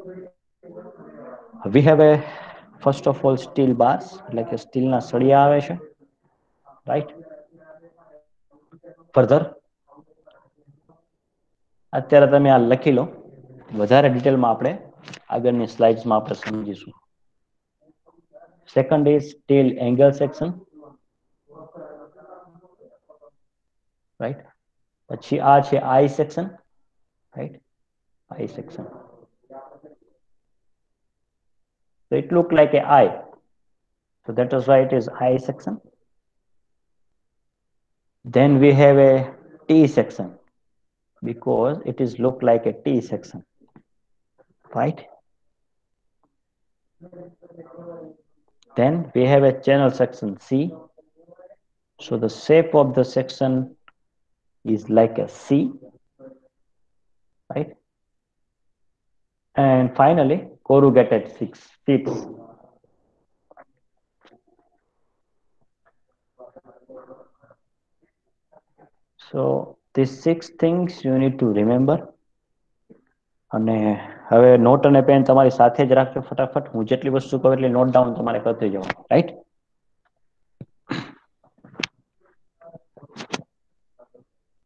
We have a first of all steel bars, એટલે કે સ્ટીલના સળિયા આવે છે, રાઈટ. ફર્ધર અત્યારે તમે આ લખી લો, વધારે ડિટેલમાં આપણે આગળની સ્લાઇડ્સમાં આપણે સમજીશું. Second is steel angle section, right. પછી આ છે I section, right, I section. So it looked like a eye. So that is why it is eye section. Then we have a T section because it is look like a T section, right? Then we have a channel section C. So the shape of the section is like a C, right? And finally, corrugated six sheets. So these six things you need to remember. અને હવે નોટ અને પેન તમારી સાથે જ રાખજો ફટાફટ. હું જેટલી વસ્તુ કહું એટલી નોટ ડાઉન તમારે કરતી જવાનું, રાઈટ.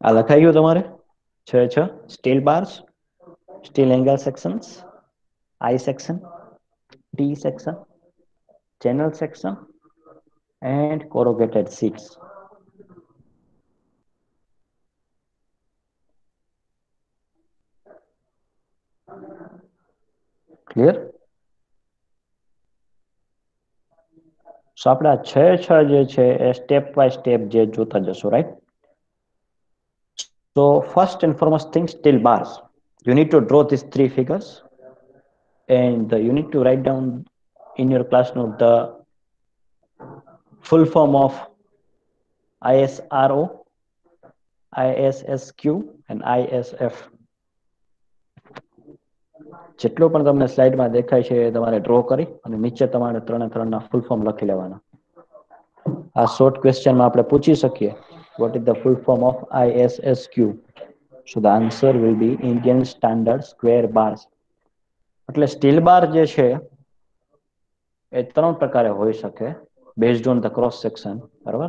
આ લખાઈ ગયું તમારે? છ છ steel bars, steel angle sections, I section, T section, channel section and corrugated sheets. Clear? So આપણે આ છ છ જે છે એ સ્ટેપ બાય સ્ટેપ જે જોતા જશો, right? So first and foremost thing, steel bars. You need to draw these three figures and you need to write down in your class note the full form of I S R O, I S S Q and I S F. જેટલો પણ તમને સ્લાઇડમાં દેખાય છે એ તમારે ડ્રો કરી અને નીચે તમારે ત્રણે ત્રણના ફૂલ ફોર્મ લખી લેવાના. આ શોર્ટ ક્વેશ્ચનમાં આપણે પૂછી શકીએ, what is the full form of I S S Q? So the answer will be Indian Standard Square Bars. એટલે સ્ટીલ બાર જે છે એ ત્રણ પ્રકારે હોઈ શકે based on the cross section, બરાબર?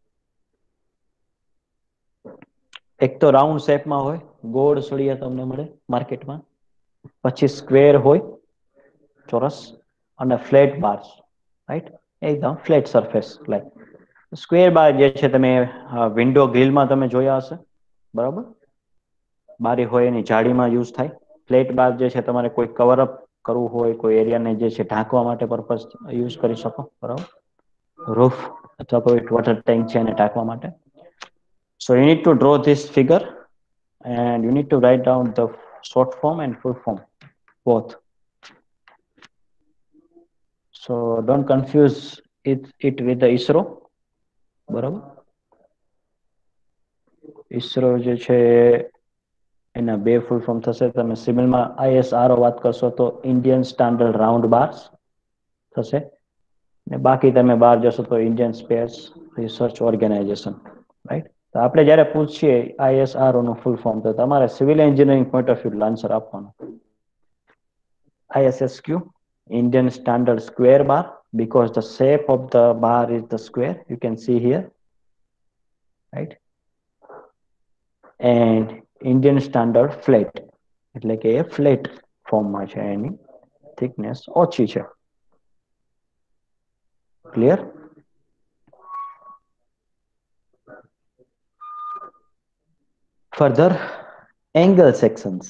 એક તો રાઉન્ડ શેપમાં હોય, ગોળ સળિયા તમને મળે માર્કેટમાં. પછી સ્ક્વેર હોય, ચોરસ, અને ફ્લેટ બાર્સ, રાઈટ? એકદમ flat surface. Like square bar જે છે તમે વિન્ડો ગ્રીલમાં તમે જોયા હશે, બરાબર? બારી હોય એની જાળીમાં યુઝ થાય. ફ્લેટ બાર જે છે તમારે કોઈ કવરઅપ કરવું હોય, કોઈ એરિયાને જે છે ઢાંકવા માટે પર્પઝ યુઝ કરી શકો, બરાબર? રૂફ અથવા કોઈ વોટર ટેન્ક છે એને ઢાંકવા માટે. So you need to draw this figure and you need to write down the short form and full form, both. So don't confuse it, it with the ISRO, બરાબર? ISRO જે છે એના બે ફૂલ ફોર્મ થશે. તમે સિવિલમાં આઈએસઆરઓ વાત કરશો તો ઇન્ડિયન સ્ટાન્ડર્ડ રાઉન્ડ બાર્સ થશે, ને બાકી તમે બહાર જશો તો Indian Space Research Organisation, right? તો આપણે જ્યારે પૂછીએ આઈએસઆરઓ નું ફૂલ ફોર્મ તો તમારે civil engineering point of view answer આપવાનો. ISSQ, Indian Standard Square Bar, because the shape of the bar is the square, you can see here, right? And Indian Standard Flat, એટલે કે એ ફ્લેટ ફોર્મમાં છે, એની થિકનેસ ઓછી છે. Clear? Further angle sections,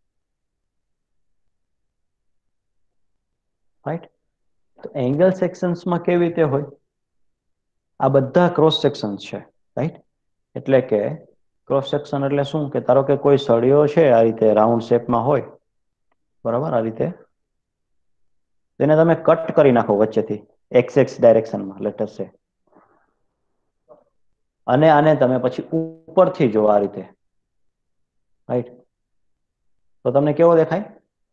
right? તો એંગલ સેક્શન્સમાં કેવી રીતે હોય? આ બધા ક્રોસ સેક્શન્સ છે, રાઈટ? એટલે કે ક્રોસ સેક્શન એટલે શું કે ધારો કે કોઈ સળિયો છે આ રીતે રાઉન્ડ શેપમાં હોય, બરાબર? આ રીતે તેને તમે કટ કરી નાખો વચ્ચેથી એક્સ એક્સ ડાયરેક્શનમાં, લેટસ સે, અને આને તમે પછી ઉપરથી જો આ રીતે, રાઈટ? તો તમને કેવો દેખાય?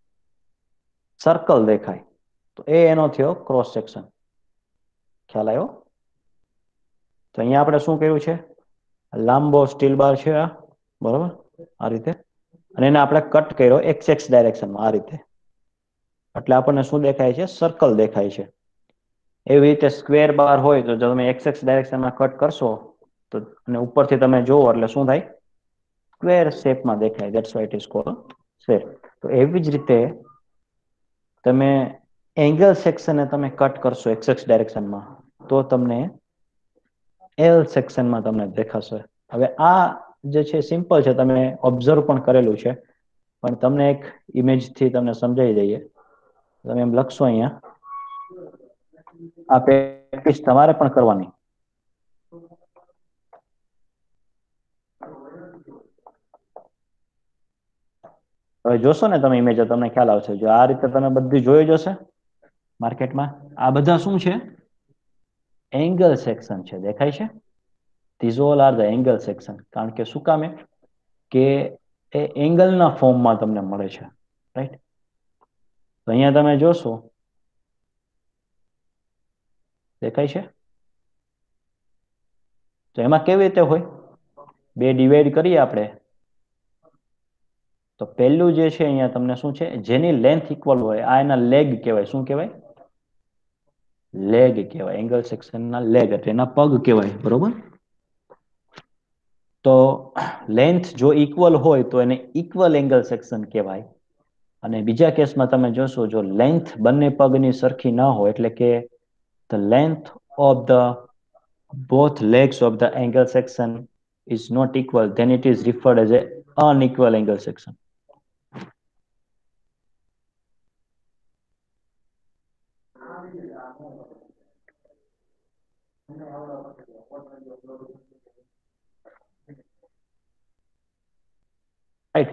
સર્કલ દેખાય. તો એ એનો થયો ક્રોસ સેક્શન. ખ્યાલ આવ્યો? તો અહીંયા આપણે શું કર્યું છે? લાંબો સ્ટીલ બાર છે આ, બરાબર? આ રીતે, અને એને આપણે કટ કર્યો એક્સ એક્સ ડાયરેક્શનમાં આ રીતે. એટલે આપણને શું દેખાય છે? સર્કલ દેખાય છે. એવી રીતે સ્ક્વેર બાર હોય તો જો તમે એક્સ એક્સ ડાયરેક્શનમાં કટ કરશો તો અને ઉપરથી તમે જુઓ એટલે શું થાય? સ્ક્વેર શેપમાં દેખાય. That's why it is called shape. તો એવી જ રીતે તમે એંગલ સેક્શનને તમે કટ કરશો એક્સ એક્સ ડાયરેક્શનમાં તો તમને એલ સેક્શનમાં તમને દેખાશે. હવે આ જે છે સિમ્પલ છે, તમે ઓબ્ઝર્વ પણ કરેલું છે, પણ તમને એક ઇમેજથી તમને સમજાવી દઈએ. તમે એમ લખશો અહીંયા, આ પ્રેક્ટિસ તમારે પણ કરવાની. હવે જોશો ને તમે ઇમેજ, તમને ખ્યાલ આવશે. જો આ રીતે તમે બધી જોઈ જશે માર્કેટમાં, આ બધા શું છે? એંગલ સેક્શન છે. દેખાય છે? These all are the angle section. કારણ કે શું કામે? કે એ એંગલના ફોર્મમાં તમને મળે છે, રાઈટ? તો અહીંયા તમે જોશો, દેખાય છે? તો એમાં કેવી રીતે હોય? બે ડિવાઈડ કરીએ આપણે તો પહેલું જે છે અહીંયા તમને શું છે? જેની લેન્થ ઇક્વલ હોય આ એના લેગ કહેવાય. શું કહેવાય? લેગ કહેવાય. એંગલ સેક્શનના લેગ એટલે એના પગ કહેવાય, બરોબર? તો લેન્થ જો ઇક્વલ હોય તો એને ઇક્વલ એંગલ સેક્શન કહેવાય. અને બીજા કેસમાં તમે જોશો જો લેન્થ બંને પગની સરખી ન હોય એટલે કે the length of the both legs of the angle section is not equal, then it is referred as a unequal angle section. Right.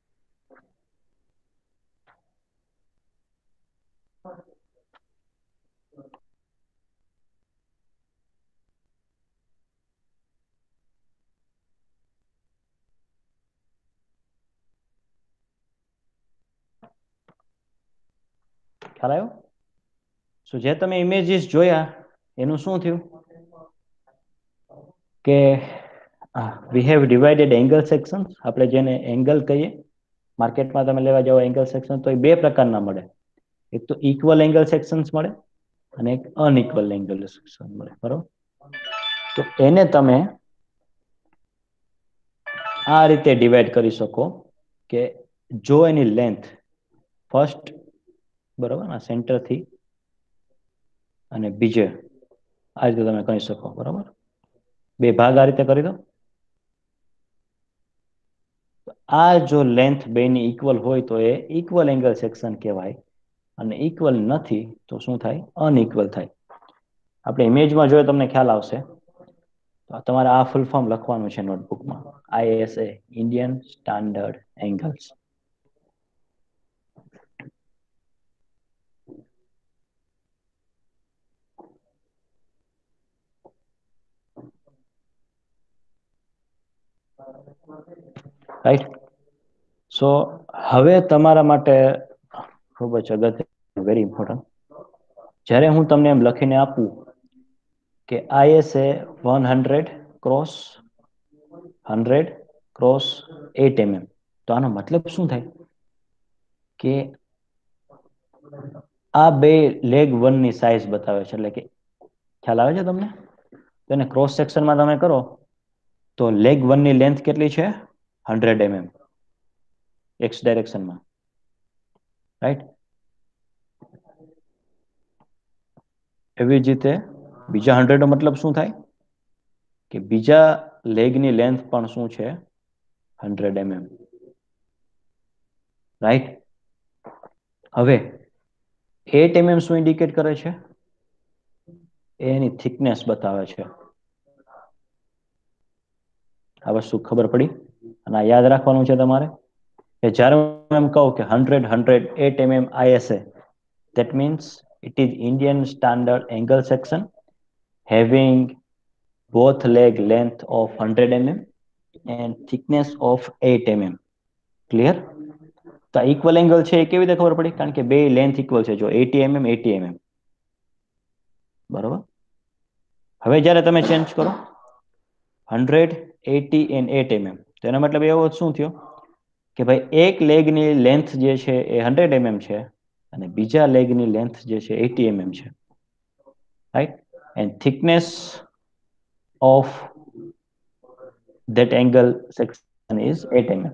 ખ્યાલ આવ્યો? સો જે તમે ઇમેજીસ જોયા એનું શું થયું કે we have divided angle section. આપણે જેને એંગલ કહીએ માર્કેટમાં તમે લેવા જાઓ એંગલ સેક્શન તો એ બે પ્રકારના મળે. એક તો ઇક્વલ એંગલ સેક્શન્સ મળે અને એક અનઇક્વલ એંગલ સેક્શન મળે. બરોબર? તો એને તમે આ રીતે ડિવાઈડ કરી શકો કે જો એની લેન્થ ફર્સ્ટ બરોબર આ સેન્ટરથી અને બીજે આ રીતે તમે કહી શકો. બરોબર? બે ભાગ આ રીતે કરી દો. આ જો લેન્થ બેની ઇક્વલ હોય તો એ ઇક્વલ એંગલ સેક્શન કહેવાય અને ઇક્વલ નથી તો શું થાય? અનઇક્વલ થાય. આપણે ઇમેજમાં જોઈએ તમને ખ્યાલ આવશે. તો તમારે આ ફૂલ ફોર્મ લખવાનું છે નોટબુકમાં. ISA Indian standard angles. Right. So હવે તમારા માટે ખૂબ જ અગત્ય વેરી ઇમ્પોર્ટન્ટ જ્યારે હું તમને એમ લખીને આપું કે ISA one hundred cross hundred cross eight mm તો આનો મતલબ શું થાય કે આ બે લેગ વનની સાઇઝ બતાવે છે. એટલે કે ખ્યાલ આવે છે તમને? તો એને ક્રોસ સેક્શનમાં તમે કરો તો લેગ વનની લેન્થ કેટલી છે? હંડ્રેડ એમએમ એક્સ ડાયરેક્શનમાં. રાઈટ. એવી જ રીતે બીજા હંડ્રેડ નો મતલબ શું થાય કે બીજા લેગની લેન્થ પણ શું છે? Hundred mm. રાઈટ. હવે એટ એમએમ શું ઇન્ડિકેટ કરે છે? એની થિકનેસ બતાવે છે. આ વસ્તુ ખબર પડી? અને આ યાદ રાખવાનું છે તમારે કે જ્યારે હું એમ કહું કે hundred hundred eight mm ISA that means it is Indian standard angle section having both leg length of one hundred millimeters and thickness of eight millimeters. Clear? તો ઇક્વલ એંગલ છે એ કેવી રીતે ખબર પડી? કારણ કે બે લેન્થ ઇક્વલ છે. જો એટી એમએમ એટી એમએમ. બરોબર? હવે જ્યારે તમે ચેન્જ કરો hundred eighty and eight mm તો એનો મતલબ એવો શું થયો કે ભાઈ એક લેગની લેન્થ જે છે એ હંડ્રેડ એમએમ છે અને બીજા લેગની લેન્થ જે છે એટી એમએમ છે. Right. And thickness of that angle section is eight millimeters.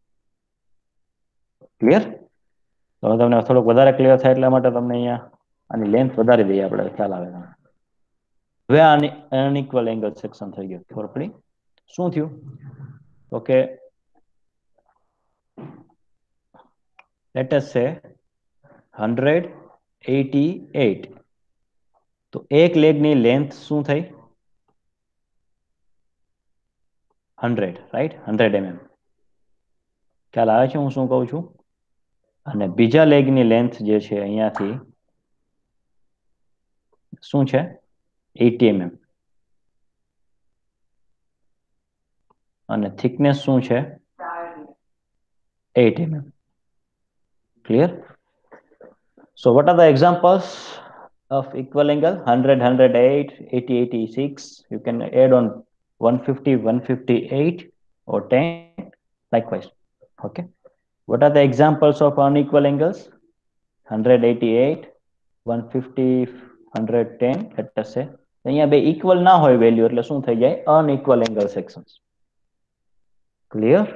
Clear? તો તમને થોડુંક વધારે ક્લિયર થાય એટલા માટે તમને અહીંયા આની લેન્થ વધારી દઈએ આપણે. ખ્યાલ આવે તમને. હવે આની અનઇક્વલ એંગલ સેક્શન થઈ ગયું. ખબર પડી? શું થયું? તો કે લેટ અસ સે હંડ્રેડ એટી એટ તો એક લેગની લેન્થ શું થઈ? હંડ્રેડ. રાઈટ. Hundred mm. ખ્યાલ આવે છે હું શું કહું છું? અને બીજા લેગની લેન્થ જે છે અહીંયાથી શું છે? Eighty MM. અને થિકનેસ શું છે? eight millimeters. Clear? So what are the examples of equal angle? one hundred, one hundred eight, eighty, eighty-six. You can add on one fifty, one fifty-eight or ten. Likewise. Okay. What are the examples of unequal angles? one hundred eighty-eight, one fifty, one hundred ten. Let us say અહીંયા બે ઇક્વલ ના હોય વેલ્યુ એટલે શું થઈ જાય? Unequal angle sections. Clear?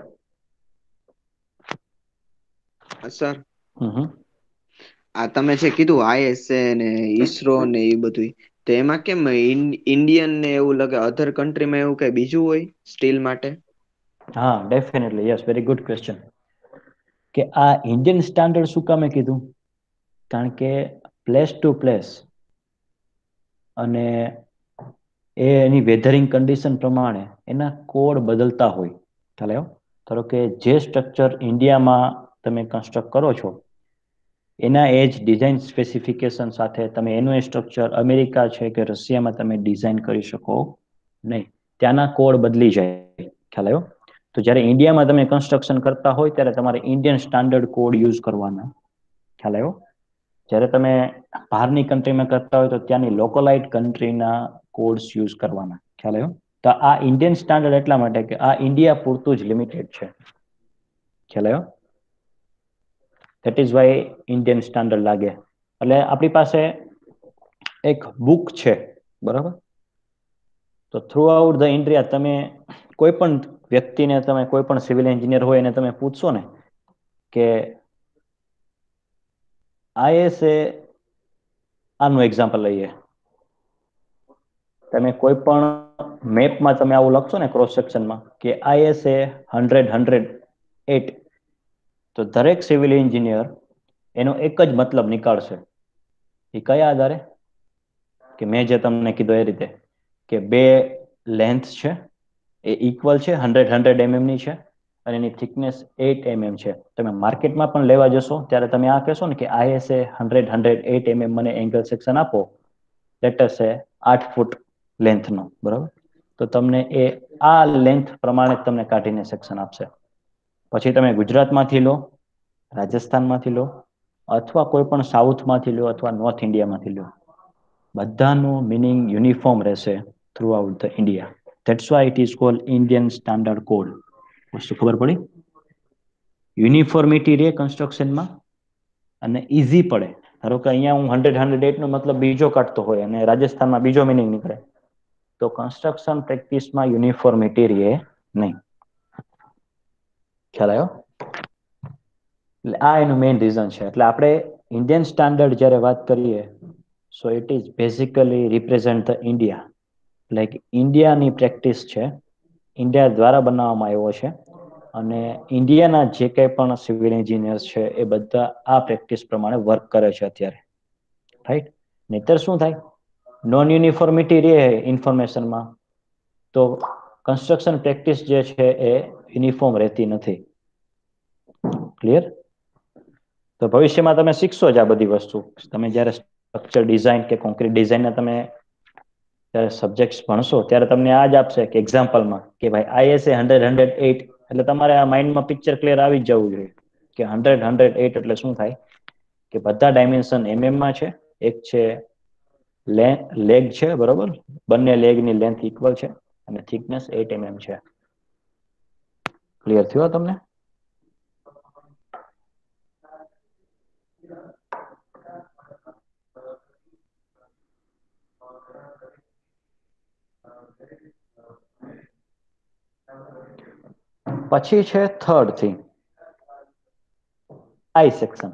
Sir હમ આ તમે જે કીધું આઈએસએ ને ઈસરો ને એ બધું તો એમાં કેમ ઇન્ડિયન ને એવું લાગે અધર કન્ટ્રીમાં એવું કઈ બીજું હોય સ્ટીલ માટે? હા, definitely, yes, very good question. કે આ ઇન્ડિયન સ્ટાન્ડર્ડ શું કામે કીધું? કારણ કે પ્લેસ ટુ પ્લેસ અને એ એની વેધરિંગ કન્ડિશન પ્રમાણે એના કોડ બદલતા હોય. ખ્યાલ આવ્યો? ધારો કે જે સ્ટ્રક્ચર ઇન્ડિયામાં તમે કન્સ્ટ્રક્ટ કરો છો એના એજ ડિઝાઇન સ્પેસિફિકેશન સાથે તમે એનું એ સ્ટ્રક્ચર અમેરિકા છે કે રશિયામાં તમે ડિઝાઇન કરી શકો નહીં. ત્યાંના કોડ બદલી જાય. ખ્યાલ આવ્યો? તો જ્યારે ઇન્ડિયામાં તમે કન્સ્ટ્રક્શન કરતા હોય ત્યારે તમારે ઇન્ડિયન સ્ટાન્ડર્ડ કોડ યુઝ કરવાના. ખ્યાલ આવ્યો? જ્યારે તમે બહારની કન્ટ્રીમાં કરતા હોય તો ત્યાંની લોકલાઇટ કન્ટ્રીના કોડ્સ યુઝ કરવાના. ખ્યાલ આવ્યો? તો આ ઇન્ડિયન સ્ટાન્ડર્ડ એટલા માટે કે આ ઇન્ડિયા પૂરતું જ લિમિટેડ છે. ખ્યાલ આવ્યો? That is why Indian standard લાગે. એટલે આપણી પાસે એક બુક છે, બરાબર? તો થ્રુ આઉટ ધ ઇન્ડિયા તમે કોઈ પણ વ્યક્તિને તમે કોઈ પણ સિવિલ એન્જિનિયર હોય એને તમે પૂછશો ને કે આઈએસએ, આનું એક્ઝામ્પલ લઈએ, તમે કોઈ પણ મેપમાં તમે આવું લખશો ને ક્રોસ સેક્શનમાં કે આઈએસએ હંડ્રેડ હંડ્રેડ એટ, તો દરેક સિવિલ એન્જિનિયર એનો એક જ મતલબ નીકાળશે. એ કયા આધારે? કે મેં જે તમને કીધું એ રીતે કે બે લેન્થ છે એ ઇક્વલ છે, હંડ્રેડ હંડ્રેડ એમએમ ની છે અને એની થિકનેસ એટ એમએમ છે. તમે માર્કેટમાં પણ લેવા જશો ત્યારે તમે આ કહેશો ને કે ISA hundred hundred eight mm મને એંગલ સેક્શન આપો, લેટર સે આઠ ફૂટ લેન્થનો, બરાબર? તો તમને એ આ લેન્થ પ્રમાણે તમને કાઢીને સેક્શન આપશે. પછી તમે ગુજરાતમાંથી લો, રાજસ્થાનમાંથી લો, અથવા કોઈ પણ સાઉથમાંથી લો અથવા નોર્થ ઇન્ડિયામાંથી લો, બધાનું મિનિંગ યુનિફોર્મ રહેશે through out the India. That's why it is called Indian standard code. વસ્તુ ખબર પડી? યુનિફોર્મિટી રે કન્સ્ટ્રક્શનમાં અને ઇઝી પડે. ધારો કે અહીંયા હું હંડ્રેડ હંડ્રેડ એટ નો મતલબ બીજો કાઢતો હોય અને રાજસ્થાનમાં બીજો મિનિંગ નીકળે, તો કન્સ્ટ્રક્શન પ્રેક્ટિસમાં યુનિફોર્મિટી રહે નહીં. ખ્યાલ આવ્યો? એટલે આ એનું મેઇન રીઝન છે. એટલે આપણે ઇન્ડિયન સ્ટાન્ડર્ડ જ્યારે વાત કરીએ, so it is basically represent the India. Like ઇન્ડિયાની પ્રેક્ટિસ છે, ઇન્ડિયા દ્વારા બનાવવામાં આવ્યો છે અને ઇન્ડિયાના જે કંઈ પણ સિવિલ એન્જિનિયર્સ છે એ બધા આ પ્રેક્ટિસ પ્રમાણે વર્ક કરે છે અત્યારે. રાઈટ? નહીતર શું થાય? નોન યુનિફોર્મિટી રહે ઇન્ફોર્મેશનમાં તો કન્સ્ટ્રક્શન પ્રેક્ટિસ જે છે એ યુનિફોર્મ રહેતી નથી. ક્લિયર? તો ભવિષ્યમાં તમે શીખશો જ આ બધી વસ્તુ. તમે જ્યારે સ્ટ્રક્ચર ડિઝાઇન કે કોન્ક્રીટ ડિઝાઇનના તમે જ્યારે સબ્જેક્ટ્સ ભણશો ત્યારે તમને આ જ આપશે કે એક્ઝામ્પલમાં કે ભાઈ આઈએસએ હંડ્રેડ હંડ્રેડ એટ, એટલે તમારે આ માઇન્ડમાં પિક્ચર ક્લિયર આવી જ જવું જોઈએ કે હંડ્રેડ હંડ્રેડ એટ એટલે શું થાય કે બધા ડાયમેન્શન એમએમમાં છે, એક છે લેગ છે, બરોબર? બંને લેગની લેન્થ ઇક્વલ છે અને થિકનેસ એટ એમએમ છે. ક્લિયર થયો તમને? પછી છે થર્ડ થિંગ, આઈ સેક્શન.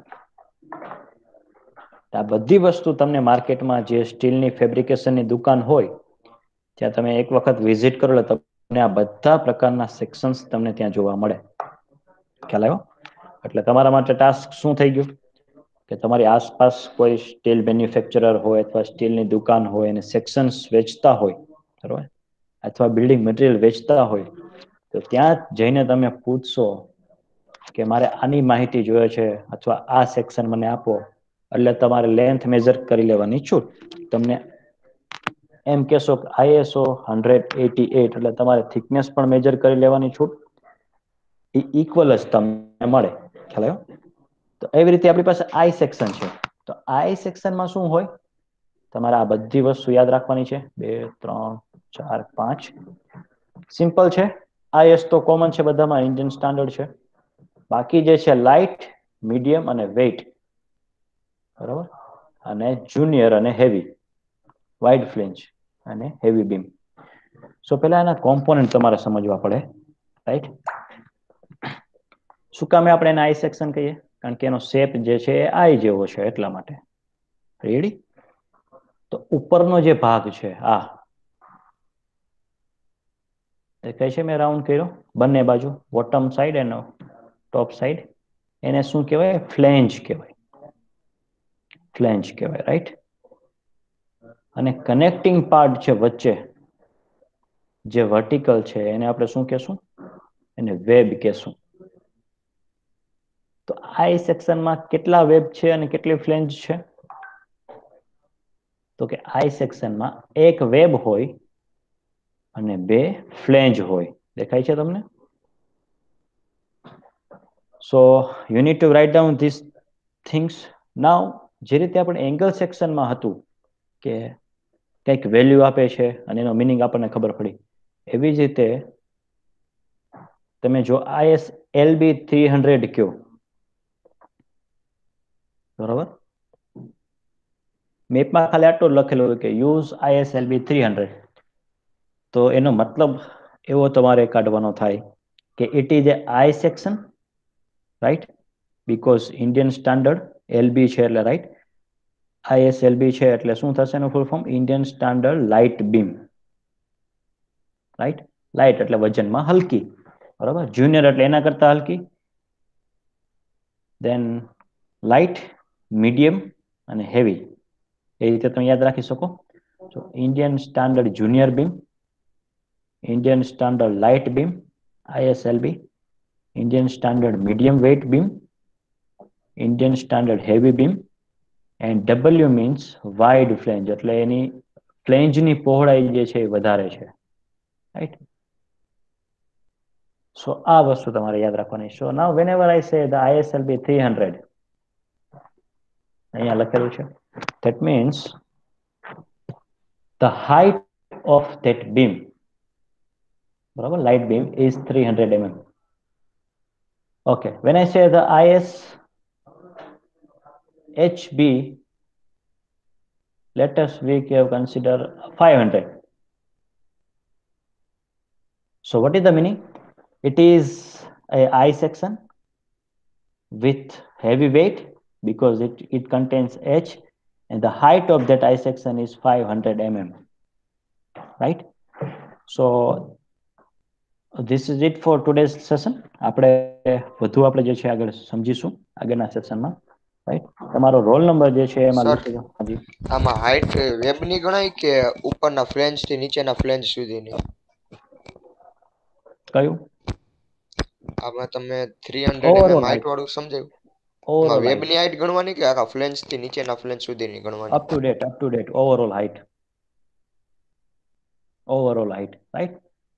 આ બધી વસ્તુ તમને માર્કેટમાં જે સ્ટીલની ફેબ્રિકેશનની દુકાન હોય ત્યાં તમે એક વખત વિઝિટ કરો એટલે તમને આ બધા પ્રકારના સેક્શન્સ તમને ત્યાં જોવા મળે. ખ્યાલ આવ્યો? એટલે તમારા માટે ટાસ્ક શું થઈ ગયું કે તમારી આસપાસ કોઈ સ્ટીલ મેન્યુફેક્ચરર હોય અથવા સ્ટીલની દુકાન હોય અને સેક્શન્સ વેચતા હોય, બરોબર, અથવા બિલ્ડિંગ મટીરિયલ વેચતા હોય, તો ત્યાં જઈને તમે પૂછશો કે મારે આની માહિતી જોઈએ છે અથવા આ સેક્શન મને આપો, એટલે તમારે લેન્થ મેજર કરી લેવાની છૂટ. તમને એમ કહેશો કે આઈએસઓ હંડ્રેડ એટી એટ એટલે તમારે થિકનેસ પણ મેજર કરી લેવાની છૂટ, એ ઇક્વલ જ તમને મળે. ખ્યાલ આવ્યો? તો એવી રીતે આપણી પાસે આઈ સેક્શન છે. તો આઈ સેક્શનમાં શું હોય? તમારે આ બધી વસ્તુ યાદ રાખવાની છે. બે, ત્રણ, ચાર, પાંચ. સિમ્પલ છે. આઈએસ તો કોમન છે બધામાં, ઇન્ડિયન સ્ટાન્ડર્ડ છે. બાકી જે છે લાઇટ, મીડિયમ અને વેઇટ, બરાબર, અને જુનિયર અને હેવી, વાઇડ ફ્લેન્જ અને હેવી બીમ. સો પહેલા એના કોમ્પોનન્ટ તમારે સમજવા પડે, રાઈટ? શું કામે આપણે એને આઈ સેક્શન કહીએ? કારણ કે એનો શેપ જે છે એ આઈ જેવો છે એટલા માટે. રેડી? તો ઉપરનો જે ભાગ છે આ દેખાય છે મેં રાઉન્ડ કર્યો બંને બાજુ, બોટમ સાઈડ અને ટોપ સાઈડ, એને શું કહેવાય? ફ્લેન્જ કહેવાય. ફ્લેન્જ કહેવાય, રાઈટ? અને કનેક્ટિંગ પાર્ટ છે વચ્ચે જે વર્ટિકલ છે એને આપણે શું કહેશું? એને વેબ કહેશું. તો આઈ સેક્શનમાં કેટલા વેબ છે અને કેટલી ફ્લેન્જ છે? તો કે આઈ સેક્શનમાં એક વેબ હોય અને બે ફ્લેન્જ હોય. દેખાય છે તમને? So you need to write down this things. Now જે રીતે આપણે એંગલ સેક્શનમાં હતું કે કંઈક વેલ્યુ આપે છે અને એનો મિનિંગ આપણને ખબર પડી, એવી જ રીતે તમે જો આઈએસ એલબી થ્રી હંડ્રેડ કયો, બરોબર? મેપમાં ખાલી આટલું લખેલું હોય કે યુઝ આઈએસએલબી થ્રી હંડ્રેડ. તો એનો મતલબ એવો તમારે કાઢવાનો થાય કે it is a I section, right? Because Indian standard LB છે એટલે રાઈટ. આઈએસએલબી છે એટલે શું થશે એનું full form? Indian standard light beam, right? Light એટલે વજનમાં હલકી, બરાબર? જુનિયર એટલે એના કરતા હલકી, દેન લાઇટ, મીડિયમ અને હેવી. એ રીતે તમે યાદ રાખી શકો. તો Indian standard junior beam, Indian standard light beam, ISLB, Indian standard medium weight beam, Indian standard heavy beam, and W means wide flange, એટલે એની ફ્લેન્જની પહોળાઈ જે છે એ વધારે છે, રાઈટ? સો આ વસ્તુ તમારે યાદ રાખવાની. સો નાઉ વેનએવર આઈ સે ધ આઈએસએલબી થ્રી હંડ્રેડ, અહીંયા લખેલું છે, that means the height of that beam, બરાબર, light beam is three hundred millimeters. Okay, when I say the I S H B, let us we can consider five hundred. So what is the meaning? It is a I section with heavy weight because it, it contains H, and the height of that I section is five hundred millimeters, right? So this is it for today's session. આપણે વધુ આપણે જે છે આગળ સમજીશું આગળના સેશનમાં, રાઈટ? તમારો રોલ નંબર જે છે એમાં સર લખી દો. હાજી. આમાં હાઈટ વેબની ગણાય કે ઉપરના ફ્લેંજ થી નીચેના ફ્લેંજ સુધીની? કયું? આમાં તમે three hundred mm overall height height. વાળું સમજાયું. એમાં ઓવરઓલ હાઈટ. વેબની હાઈટ ગણવાની કે આખા ફ્લેંજ થી નીચેના ફ્લેંજ સુધીની ગણવાની? Up to date, up to date, overall height. Overall height, right?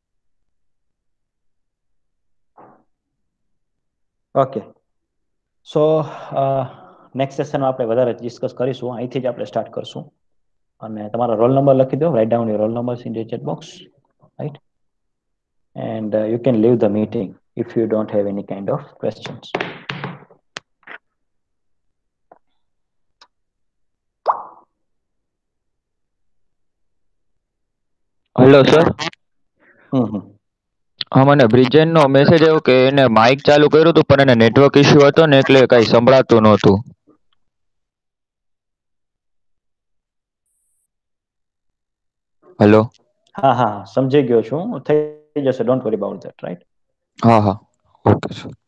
Okay. So next સેશનમાં આપણે વધારે ડિસ્કસ કરીશું. અહીંથી જ આપણે સ્ટાર્ટ કરશું. અને તમારો રોલ નંબર લખી દો. Write down your roll number in the chat box, right? And uh, you can leave the meeting if you don't have any kind of questions. Hello sir. હમ હમ. હા, મને બ્રિજેન નો મેસેજ આવ્યો કે એને માઇક ચાલુ કર્યું હતું પણ એને નેટવર્ક ઇસ્યુ હતો ને એટલે કઈ સંભળાતું નહોતું. હેલો. હા હા સમજી ગયો છું, થઈ જશે. Don't worry about that, right? હા હા, ઓકે સર.